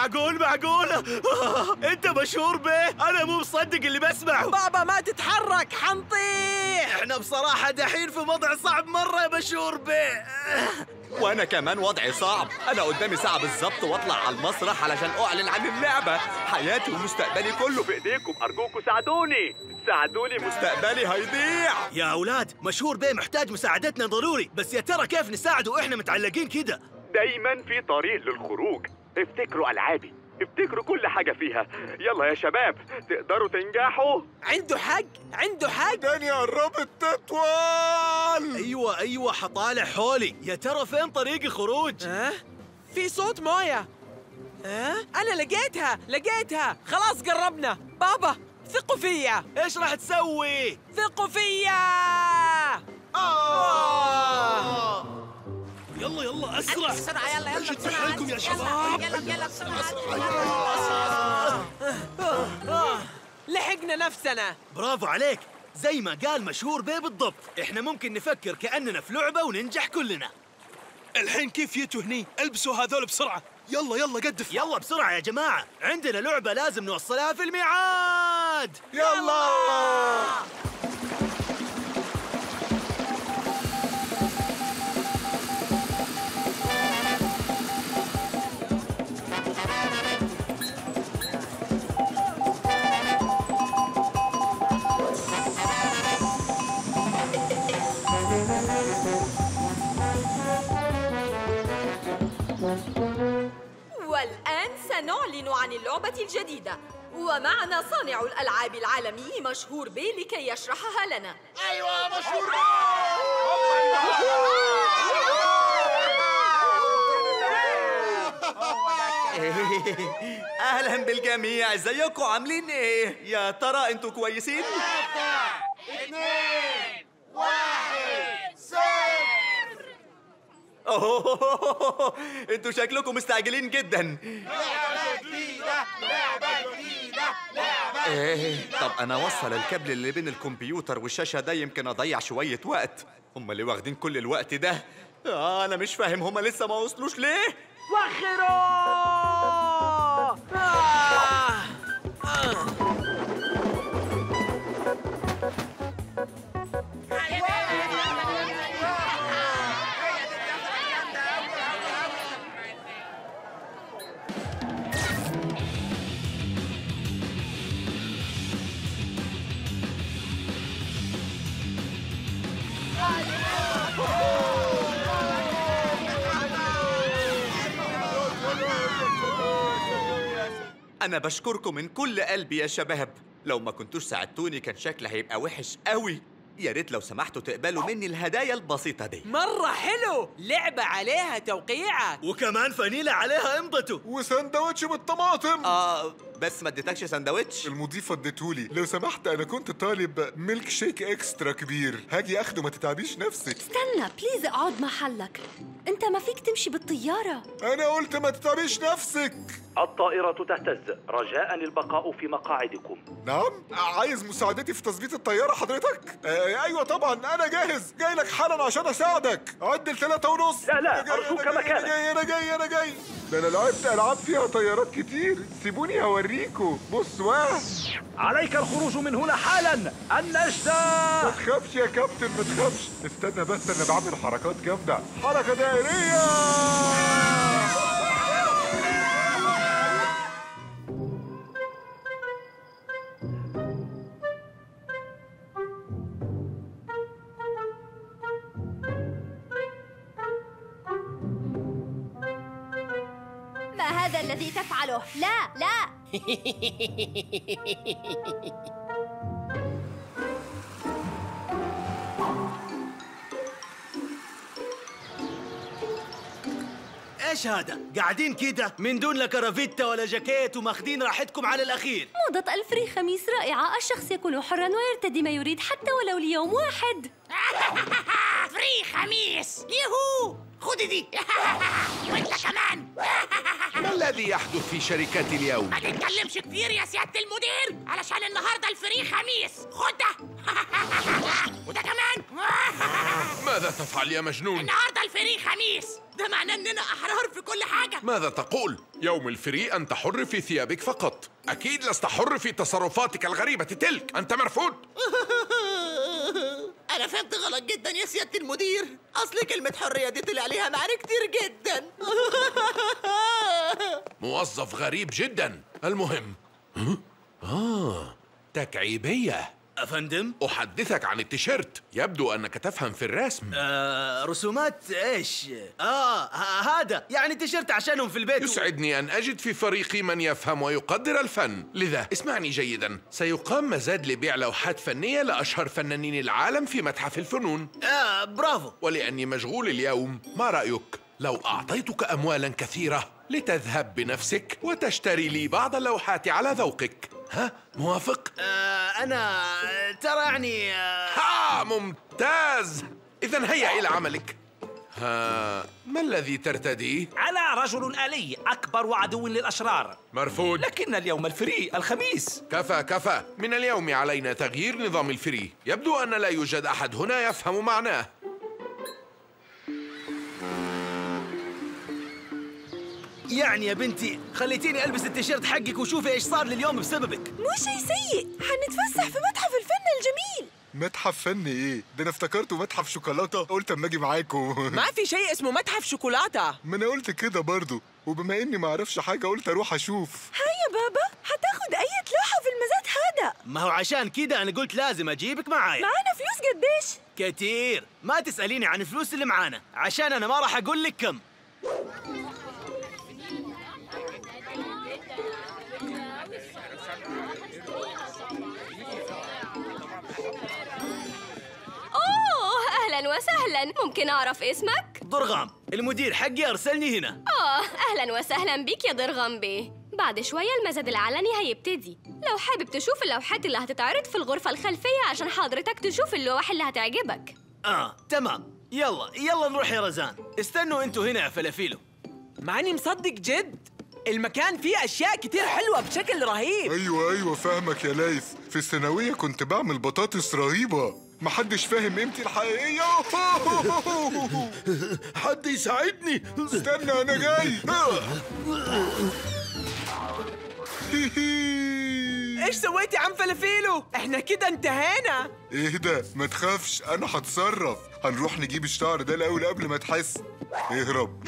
Speaker 1: انت مشهور بيه؟ انا مو مصدق اللي بسمعه.
Speaker 3: بابا ما تتحرك، حنطيح.
Speaker 1: احنا بصراحة دحين في وضع صعب مرة يا مشهور بيه.
Speaker 5: وانا كمان وضعي صعب. انا قدامي ساعة بالظبط واطلع على المسرح علشان اعلن عن اللعبة. حياتي ومستقبلي كله في ايديكم، ارجوكم ساعدوني، مستقبلي هيضيع.
Speaker 1: يا اولاد، مشهور بيه محتاج مساعدتنا ضروري، بس يا ترى كيف نساعده واحنا متعلقين كده؟
Speaker 24: دايما في طريق للخروج. افتكروا ألعابي، افتكروا كل حاجة فيها. يلا يا شباب، تقدروا تنجحوا.
Speaker 3: عنده حق.
Speaker 2: الدنيا قربت تطول.
Speaker 1: ايوه حطالع حولي. يا ترى فين طريق الخروج؟
Speaker 3: في صوت مويه. انا لقيتها. خلاص قربنا. بابا ثقوا فيا.
Speaker 1: ايش راح تسوي؟
Speaker 3: ثقوا فيا.
Speaker 1: يلا اسرع
Speaker 12: بسرعة. يلا
Speaker 1: شدوا حيلكم يا شباب.
Speaker 12: يلا بسرعة.
Speaker 3: لحقنا نفسنا.
Speaker 1: برافو عليك، زي ما قال مشهور بيه بالضبط. احنا ممكن نفكر كأننا في لعبة وننجح كلنا.
Speaker 11: الحين كيف يتوا هني؟ البسوا هذول بسرعة. يلا قدف.
Speaker 1: يلا بسرعة يا جماعة، عندنا لعبة لازم نوصلها في الميعاد.
Speaker 2: يلا.
Speaker 6: والآن سنعلن عن اللعبة الجديدة، ومعنا صانع الألعاب العالمي مشهور بيه لكي يشرحها لنا.
Speaker 12: أيوة مشهور
Speaker 5: اهلا بالجميع، ازيكم عاملين ايه؟ يا ترى انتوا كويسين؟
Speaker 12: 3 2 1
Speaker 5: اوه، انتوا شكلكم مستعجلين جدا.
Speaker 12: لعبة جديدة.
Speaker 5: طب انا اوصل الكابل اللي بين الكمبيوتر والشاشه ده، يمكن اضيع شويه وقت. هم اللي واخدين كل الوقت ده. انا مش فاهم هم لسه ما وصلوش ليه.
Speaker 3: وخروا!
Speaker 5: أنا بشكركم من كل قلبي يا شباب. لو ما كنتوش ساعدتوني كان شكلي هيبقى وحش قوي. يا ريت لو سمحتوا تقبلوا مني الهدايا البسيطة دي.
Speaker 3: مرة حلو، لعبة عليها توقيعك
Speaker 1: وكمان فانيلة عليها امضته
Speaker 2: وسندوتش بالطماطم.
Speaker 5: بس ما اديتكش سندوتش؟
Speaker 2: المضيفة اديتهولي. لو سمحت أنا كنت طالب ميلك شيك اكسترا كبير، هاجي اخده ما تتعبيش نفسك.
Speaker 10: استنى بليز اقعد محلك، انت ما فيك تمشي بالطيارة.
Speaker 2: أنا قلت ما تتعبيش نفسك.
Speaker 17: الطائرة تهتز، رجاء البقاء في مقاعدكم.
Speaker 2: نعم؟ عايز مساعدتي في تظبيط الطيارة حضرتك؟ أيوة طبعا أنا جاهز، جاي لك حالا عشان أساعدك. عدل 3:30.
Speaker 17: لا أرجوك مكانك.
Speaker 2: أنا جاي. ده أنا لعبت ألعاب فيها طيارات كتير، سيبوني هوريكوا. بص
Speaker 17: عليك الخروج من هنا حالا. النجدة.
Speaker 2: ما تخافش يا كابتن، ما تخافش. استنى بس، أنا بعمل حركات جامدة، حركة دائرية.
Speaker 21: ما هذا الذي تفعله؟ لا لا.
Speaker 1: ايش هذا؟ قاعدين كده من دون لا كرافيتا ولا جاكيت وماخدين راحتكم على الاخير.
Speaker 10: موضة الفري خميس رائعة، الشخص يكون حرا ويرتدي ما يريد حتى ولو ليوم واحد.
Speaker 15: فري خميس، يهو، خدي دي. وانت كمان.
Speaker 7: ما الذي يحدث في شركات اليوم؟
Speaker 15: ما تتكلمش كتير يا سيادة المدير، علشان النهارده الفري خميس. خد ده. وده كمان.
Speaker 7: ماذا تفعل يا مجنون؟
Speaker 15: النهارده الفري خميس، ده معناه اننا احرار في كل حاجة.
Speaker 7: ماذا تقول؟ يوم الفري أنت حر في ثيابك فقط. أكيد لست حر في تصرفاتك الغريبة تلك، أنت مرفوض.
Speaker 3: أنا فهمت غلط جدا يا سيادة المدير، أصل كلمة حرية دي طلع عليها معاني كتير جدا.
Speaker 7: موظف غريب جدا. المهم تكعيبية.
Speaker 1: أفندم؟
Speaker 7: أحدثك عن التيشيرت، يبدو أنك تفهم في الرسم.
Speaker 1: رسومات إيش؟ هذا يعني تيشيرت عشانهم في البيت.
Speaker 7: يسعدني أن أجد في فريقي من يفهم ويقدر الفن، لذا اسمعني جيدا. سيقام مزاد لبيع لوحات فنية لأشهر فنانين العالم في متحف الفنون.
Speaker 1: برافو.
Speaker 7: ولأني مشغول اليوم، ما رأيك لو أعطيتك أموالا كثيرة لتذهب بنفسك وتشتري لي بعض اللوحات على ذوقك؟ ها، موافق؟
Speaker 1: أنا ترى يعني
Speaker 7: ممتاز. إذن هيا إلى عملك. ما الذي ترتديه؟
Speaker 23: أنا رجل آلي، أكبر وعدو للأشرار.
Speaker 7: مرفوض.
Speaker 23: لكن اليوم الفري، الخميس.
Speaker 7: كفى. من اليوم علينا تغيير نظام الفري. يبدو أن لا يوجد أحد هنا يفهم معناه.
Speaker 1: يعني يا بنتي خليتيني ألبس التيشيرت حقك وشوفي إيش صار لي اليوم بسببك.
Speaker 10: مو شيء سيء، حنتفسح في متحف الفن الجميل.
Speaker 2: متحف فن ايه؟ ده انا افتكرته متحف شوكولاتة، قلت اما اجي معاكم.
Speaker 3: ما في شيء اسمه متحف شوكولاتة.
Speaker 2: ما انا قلت كده برضو، وبما اني ما اعرفش حاجة قلت اروح اشوف.
Speaker 10: هيا بابا، هتاخد اي لوحة في المزاد هذا.
Speaker 1: ما هو عشان كده انا قلت لازم اجيبك معايا.
Speaker 10: معانا فلوس قديش؟
Speaker 1: كتير. ما تسأليني عن الفلوس اللي معانا عشان انا ما راح اقول لك كم.
Speaker 10: أهلاً وسهلاً، ممكن أعرف اسمك؟
Speaker 1: ضرغام، المدير حقي أرسلني هنا.
Speaker 10: أهلاً وسهلاً بك يا ضرغام بيه. بعد شوية المزاد العلني هيبتدي. لو حابب تشوف اللوحات اللي هتتعرض في الغرفة الخلفية عشان حضرتك تشوف اللوح اللي هتعجبك.
Speaker 1: تمام. يلا نروح يا رزان. استنوا انتوا هنا يا فلافيلو.
Speaker 3: ماني مصدق جد. المكان فيه أشياء كتير حلوة بشكل رهيب.
Speaker 2: ايوه فاهمك يا ليث. في الثانوية كنت بعمل بطاطس رهيبة، محدش فاهم قيمتي الحقيقية.
Speaker 11: حد يساعدني.
Speaker 2: استنى انا جاي.
Speaker 3: ايش سويت يا عم فلافيلو؟ احنا كده انتهينا.
Speaker 2: اهدى ما تخافش، انا هتصرف. هنروح نجيب الشعر ده الاول قبل ما تحس. اهرب.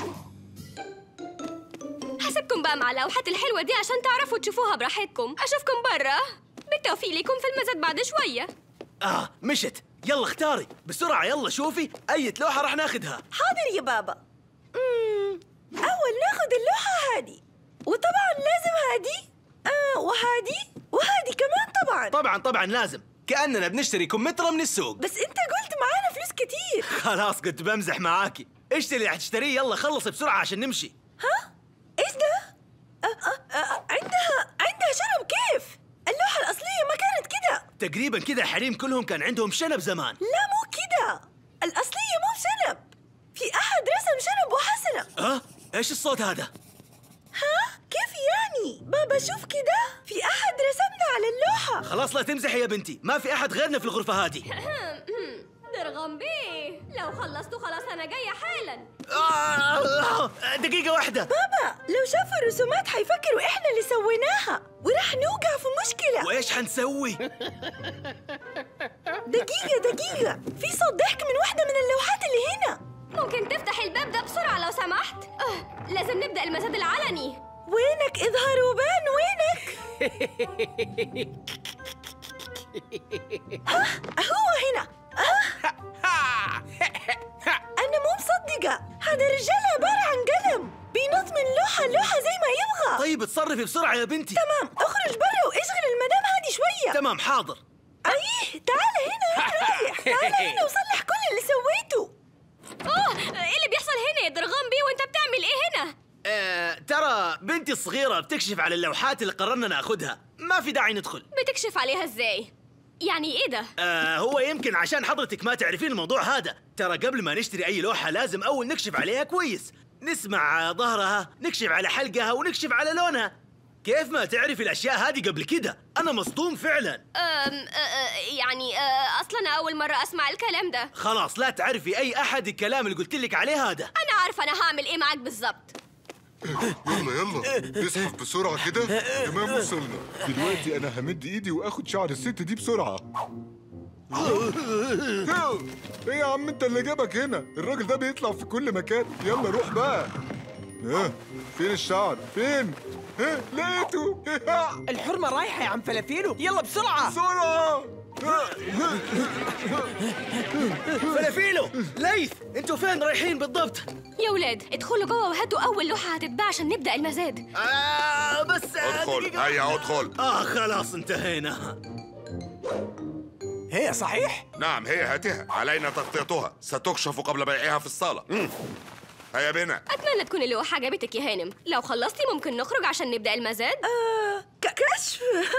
Speaker 10: حسبكم بقى مع اللوحات الحلوة دي عشان تعرفوا تشوفوها براحتكم. أشوفكم برا. بالتوفيق لكم في المزاد بعد شوية.
Speaker 1: مشت. يلا اختاري بسرعة. يلا شوفي أي لوحة راح ناخدها.
Speaker 4: حاضر يا بابا. أول ناخد اللوحة هادي، وطبعا لازم هادي. وهادي كمان طبعا.
Speaker 1: طبعا لازم، كأننا بنشتري كمثرى من السوق.
Speaker 4: بس انت قلت معانا فلوس كتير.
Speaker 1: خلاص كنت بمزح معاكي. اشتري اللي هتشتريه. يلا خلصي بسرعة عشان نمشي.
Speaker 4: ها؟ ايش ده؟ عندها شنب. كيف؟ اللوحة الأصلية ما كانت كده.
Speaker 1: تقريبا كده الحريم كلهم كان عندهم شنب زمان.
Speaker 4: لا مو كده، الأصلية مو بشنب. في أحد رسم شنب وحسنة.
Speaker 1: ايش الصوت هذا؟
Speaker 4: ها؟ كيف يعني؟ بابا شوف كده، في أحد رسمنا على اللوحة.
Speaker 1: خلاص لا تمزحي يا بنتي، ما في أحد غيرنا في الغرفة هذه.
Speaker 10: درغم بيه، لو خلصتوا خلاص أنا جاية حالا.
Speaker 1: دقيقة واحدة.
Speaker 4: بابا لو شافوا الرسومات حيفكروا إحنا اللي سويناها وراح نوقع في مشكلة.
Speaker 1: وإيش حنسوي؟
Speaker 4: دقيقة، في صوت ضحك من واحدة من اللوحات اللي هنا.
Speaker 10: ممكن تفتح الباب ده بسرعة لو سمحت؟ لازم نبدأ المزاد العلني.
Speaker 4: وينك اظهر وبان؟ وينك؟ هو هنا. أنا مو مصدقة، هذا الرجال عبارة عن قلم بينط من لوحة لوحة زي ما يبغى.
Speaker 1: طيب اتصرفي بسرعة يا بنتي.
Speaker 4: تمام، اخرج برا واشغل المدام هذه شوية.
Speaker 1: تمام حاضر.
Speaker 4: تعال هنا. تعال هنا وصلح كل اللي سويته.
Speaker 10: ايه اللي بيحصل هنا يا درغم بيه وانت بتعمل ايه هنا؟
Speaker 1: ترى بنتي الصغيرة بتكشف على اللوحات اللي قررنا ناخدها، ما في داعي ندخل.
Speaker 10: بتكشف عليها ازاي؟ يعني ايه ده؟
Speaker 1: هو يمكن عشان حضرتك ما تعرفين الموضوع هذا. ترى قبل ما نشتري أي لوحة لازم أول نكشف عليها كويس، نسمع ظهرها، نكشف على حلقها ونكشف على لونها. كيف ما تعرفي الأشياء هذه قبل كده؟ أنا مصدوم فعلا.
Speaker 10: يعني أصلا أول مرة أسمع الكلام ده.
Speaker 1: خلاص لا تعرفي أي أحد الكلام اللي قلت لك عليه هذا.
Speaker 10: أنا عارفة أنا هعمل إيه معاك بالظبط.
Speaker 2: يلا اسحب بسرعة كده. تمام وصلنا. دلوقتي أنا همد إيدي وآخد شعر الست دي بسرعة. إيه يا عم أنت اللي جابك هنا؟ الراجل ده بيطلع في كل مكان. يلا روح بقى. فين الشعر؟ فين؟ لقيته.
Speaker 3: الحرمة رايحة يا عم فلافيلو، يلا بسرعة.
Speaker 2: بسرعة.
Speaker 1: فلافيلو، ليث، انتوا فين رايحين بالضبط؟
Speaker 10: يا ولاد ادخلوا جوه وهاتوا أول لوحة هتتباع عشان نبدأ المزاد.
Speaker 1: بس
Speaker 2: ادخل. هيا ادخل.
Speaker 1: خلاص انتهينا.
Speaker 3: هي صحيح؟
Speaker 2: نعم هي هاتها، علينا تغطيتها، ستكشف قبل بيعها في الصالة. هيا بنا.
Speaker 10: أتمنى تكون اللوحة عجبتك يا هانم. لو خلصتي ممكن نخرج عشان نبدأ المزاد.
Speaker 4: كشف.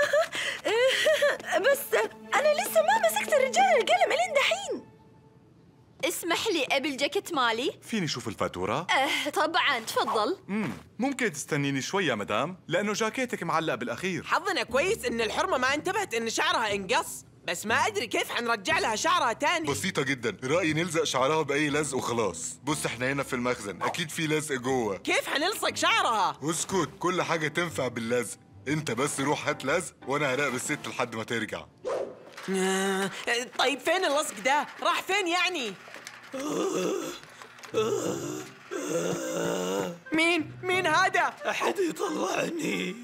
Speaker 4: بس أنا لسه ما مسكت الرجال القلم إلين دحين.
Speaker 6: اسمح لي قبل جاكيت مالي؟
Speaker 22: فيني شوف الفاتورة؟
Speaker 6: طبعا تفضل.
Speaker 22: ممكن تستنيني شوي يا مدام؟ لأنه جاكيتك معلق بالأخير.
Speaker 3: حظنا كويس إن الحرمة ما انتبهت إن شعرها انقص، بس ما أدري كيف حنرجع لها شعرها تاني.
Speaker 2: بسيطة جدا، رأيي نلزق شعرها بأي لزق وخلاص. بص احنا هنا في المخزن، أكيد في لزق جوه.
Speaker 3: كيف حنلصق شعرها؟
Speaker 2: اسكت، كل حاجة تنفع باللزق. انت بس روح هات لزق وانا هراقب الست لحد ما ترجع.
Speaker 3: طيب فين اللصق ده؟ راح فين يعني؟ مين هذا؟
Speaker 1: أحد يطلعني.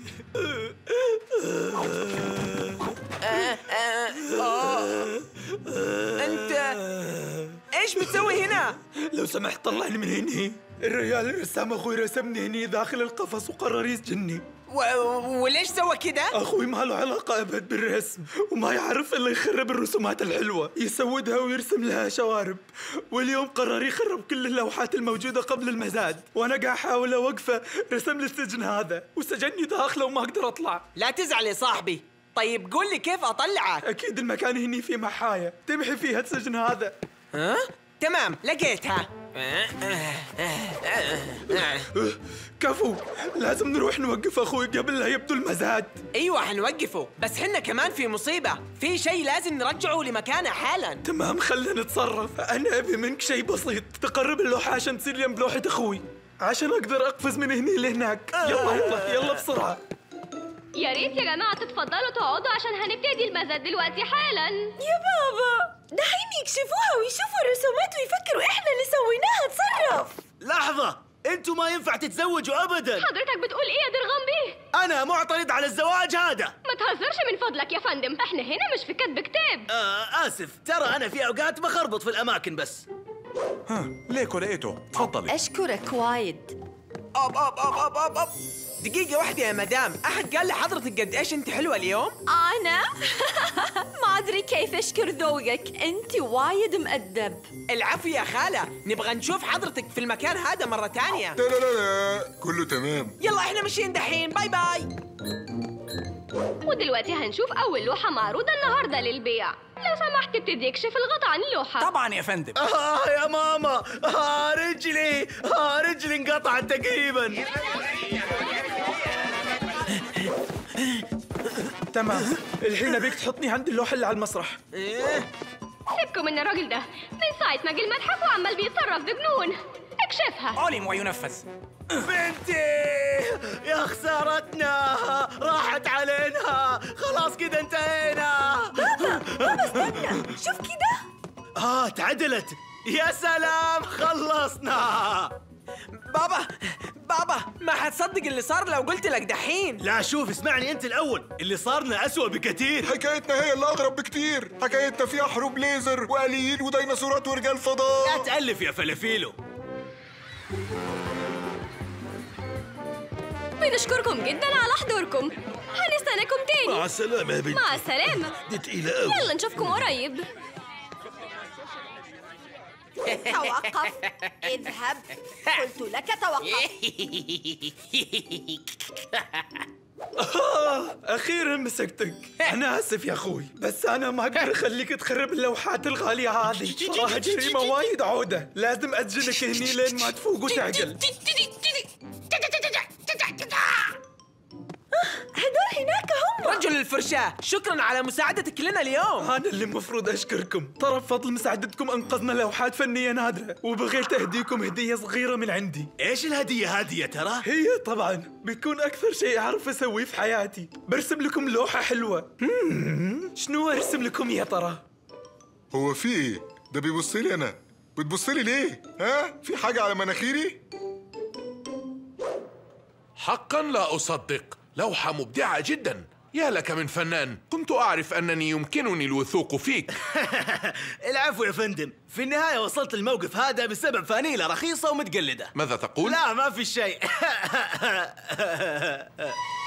Speaker 3: أنت إيش بتسوي هنا؟
Speaker 11: لو سمحت طلعني من هنا. الرجال الرسام أخوي رسمني هنا داخل القفص وقرر يسجني.
Speaker 3: وليش سوى كده؟
Speaker 11: أخوي ما له علاقة أبد بالرسم، وما يعرف إلا يخرب الرسومات الحلوة، يسودها ويرسم لها شوارب. واليوم قرر يخرب كل اللوحات الموجودة قبل المزاد، وأنا قاعد أحاول أوقفه. رسم لي السجن هذا وسجني داخله وما أقدر أطلع.
Speaker 3: لا تزعل يا صاحبي. طيب قول لي كيف أطلعك؟
Speaker 11: أكيد المكان هني في محاية تمحي فيها السجن هذا.
Speaker 3: تمام لقيتها.
Speaker 11: كفو، لازم نروح نوقف أخوي قبل لا يبدو المزاد.
Speaker 3: ايوه حنوقفه، بس حنا كمان في مصيبة، في شيء لازم نرجعه لمكانه حالا.
Speaker 11: تمام، خلينا نتصرف. أنا أبي منك شيء بسيط، تقرب اللوحة عشان تصير يم لوحة أخوي، عشان أقدر أقفز من هني لهناك. يلا يلا يلا بسرعة.
Speaker 10: يا ريت يا جماعة تتفضلوا تقعدوا عشان هنبتدي المزاد دلوقتي حالا.
Speaker 4: يا بابا دحين يكشفوها ويشوفوا الرسومات ويفكروا احنا اللي سويناها. تصرف.
Speaker 1: لحظة، انتوا ما ينفع تتزوجوا ابدا.
Speaker 10: حضرتك بتقول ايه يا درغام بيه؟
Speaker 1: انا معترض على الزواج هذا.
Speaker 10: ما تهزرش من فضلك يا فندم، احنا هنا مش في كتب كتاب.
Speaker 1: اسف، ترى انا في اوقات بخربط في الاماكن بس.
Speaker 22: ليكو لقيته، تفضلي.
Speaker 4: اشكرك وايد.
Speaker 3: أب دقيقة واحدة يا مدام، أحد قال لحضرتك قد إيش أنت حلوة اليوم؟
Speaker 4: أنا؟ ما أدري كيف أشكر ذوقك، أنت وايد مؤدب.
Speaker 3: العفو يا خالة، نبغى نشوف حضرتك في المكان هذا مرة تانية.
Speaker 2: لا لا لا كله تمام.
Speaker 3: يلا إحنا ماشيين دحين، باي باي.
Speaker 10: ودلوقتي هنشوف أول لوحة معروضة النهاردة للبيع. لو سمحت ابتدي اكشف الغطاء عن اللوحة.
Speaker 23: طبعا يا فندم.
Speaker 1: يا ماما، رجلي انقطعت تقريبا.
Speaker 11: تمام، الحين أبيك تحطني عند اللوحة اللي على المسرح.
Speaker 10: سيبكم من الراجل ده، من ساعة ما جه المتحف وعمال بيتصرف بجنون. اكشفها.
Speaker 23: علم وينفذ.
Speaker 1: بنتي، يا خسارتنا، راحت علينا، خلاص كده انتهينا.
Speaker 4: بابا استنى، شوف كده.
Speaker 1: تعدلت. يا سلام، خلصنا.
Speaker 3: بابا ما حتصدق اللي صار لو قلت لك دحين.
Speaker 1: لا شوف، اسمعني انت الاول، اللي صارنا اسوأ بكثير.
Speaker 2: حكايتنا هي اللي اغرب بكتير. حكايتنا فيها حروب ليزر واليين وديناصورات ورجال فضاء.
Speaker 1: لا تألف يا فلافيلو.
Speaker 10: بنشكركم جدا على حضوركم، هنستناكم تاني.
Speaker 1: مع السلامة يا بنتي.
Speaker 10: مع السلامة.
Speaker 1: دي تقيلة قوي.
Speaker 10: يلا نشوفكم قريب.
Speaker 21: توقف، اذهب، قلت لك توقف.
Speaker 11: أخيراً مسكتك. أنا آسف يا أخوي، بس أنا ما أقدر أخليك تخرب اللوحات الغالية هذه. صراحة جريمة وايد عودة، لازم أسجنك هني لين ما تفوق وتعقل.
Speaker 3: هدول هناك هم. رجل الفرشاة، شكراً على مساعدتك لنا اليوم.
Speaker 11: أنا اللي المفروض أشكركم، ترى بفضل مساعدتكم أنقذنا لوحات فنية نادرة، وبغيت أهديكم هدية صغيرة من عندي.
Speaker 1: إيش الهدية هذه يا ترى؟
Speaker 11: هي طبعاً بيكون أكثر شيء أعرف أسويه في حياتي، برسم لكم لوحة حلوة. شنو أرسم لكم يا ترى؟
Speaker 2: هو في إيه؟ ده بيبص لي أنا، بتبص لي ليه؟ في حاجة على مناخيري؟
Speaker 7: حقا لا أصدق، لوحة مبدعة جدا. يا لك من فنان، كنت أعرف أنني يمكنني الوثوق فيك.
Speaker 1: العفو يا فندم، في النهاية وصلت الموقف هذا بسبب فانيلة رخيصة ومتقلدة.
Speaker 7: ماذا تقول؟
Speaker 1: لا ما في شيء.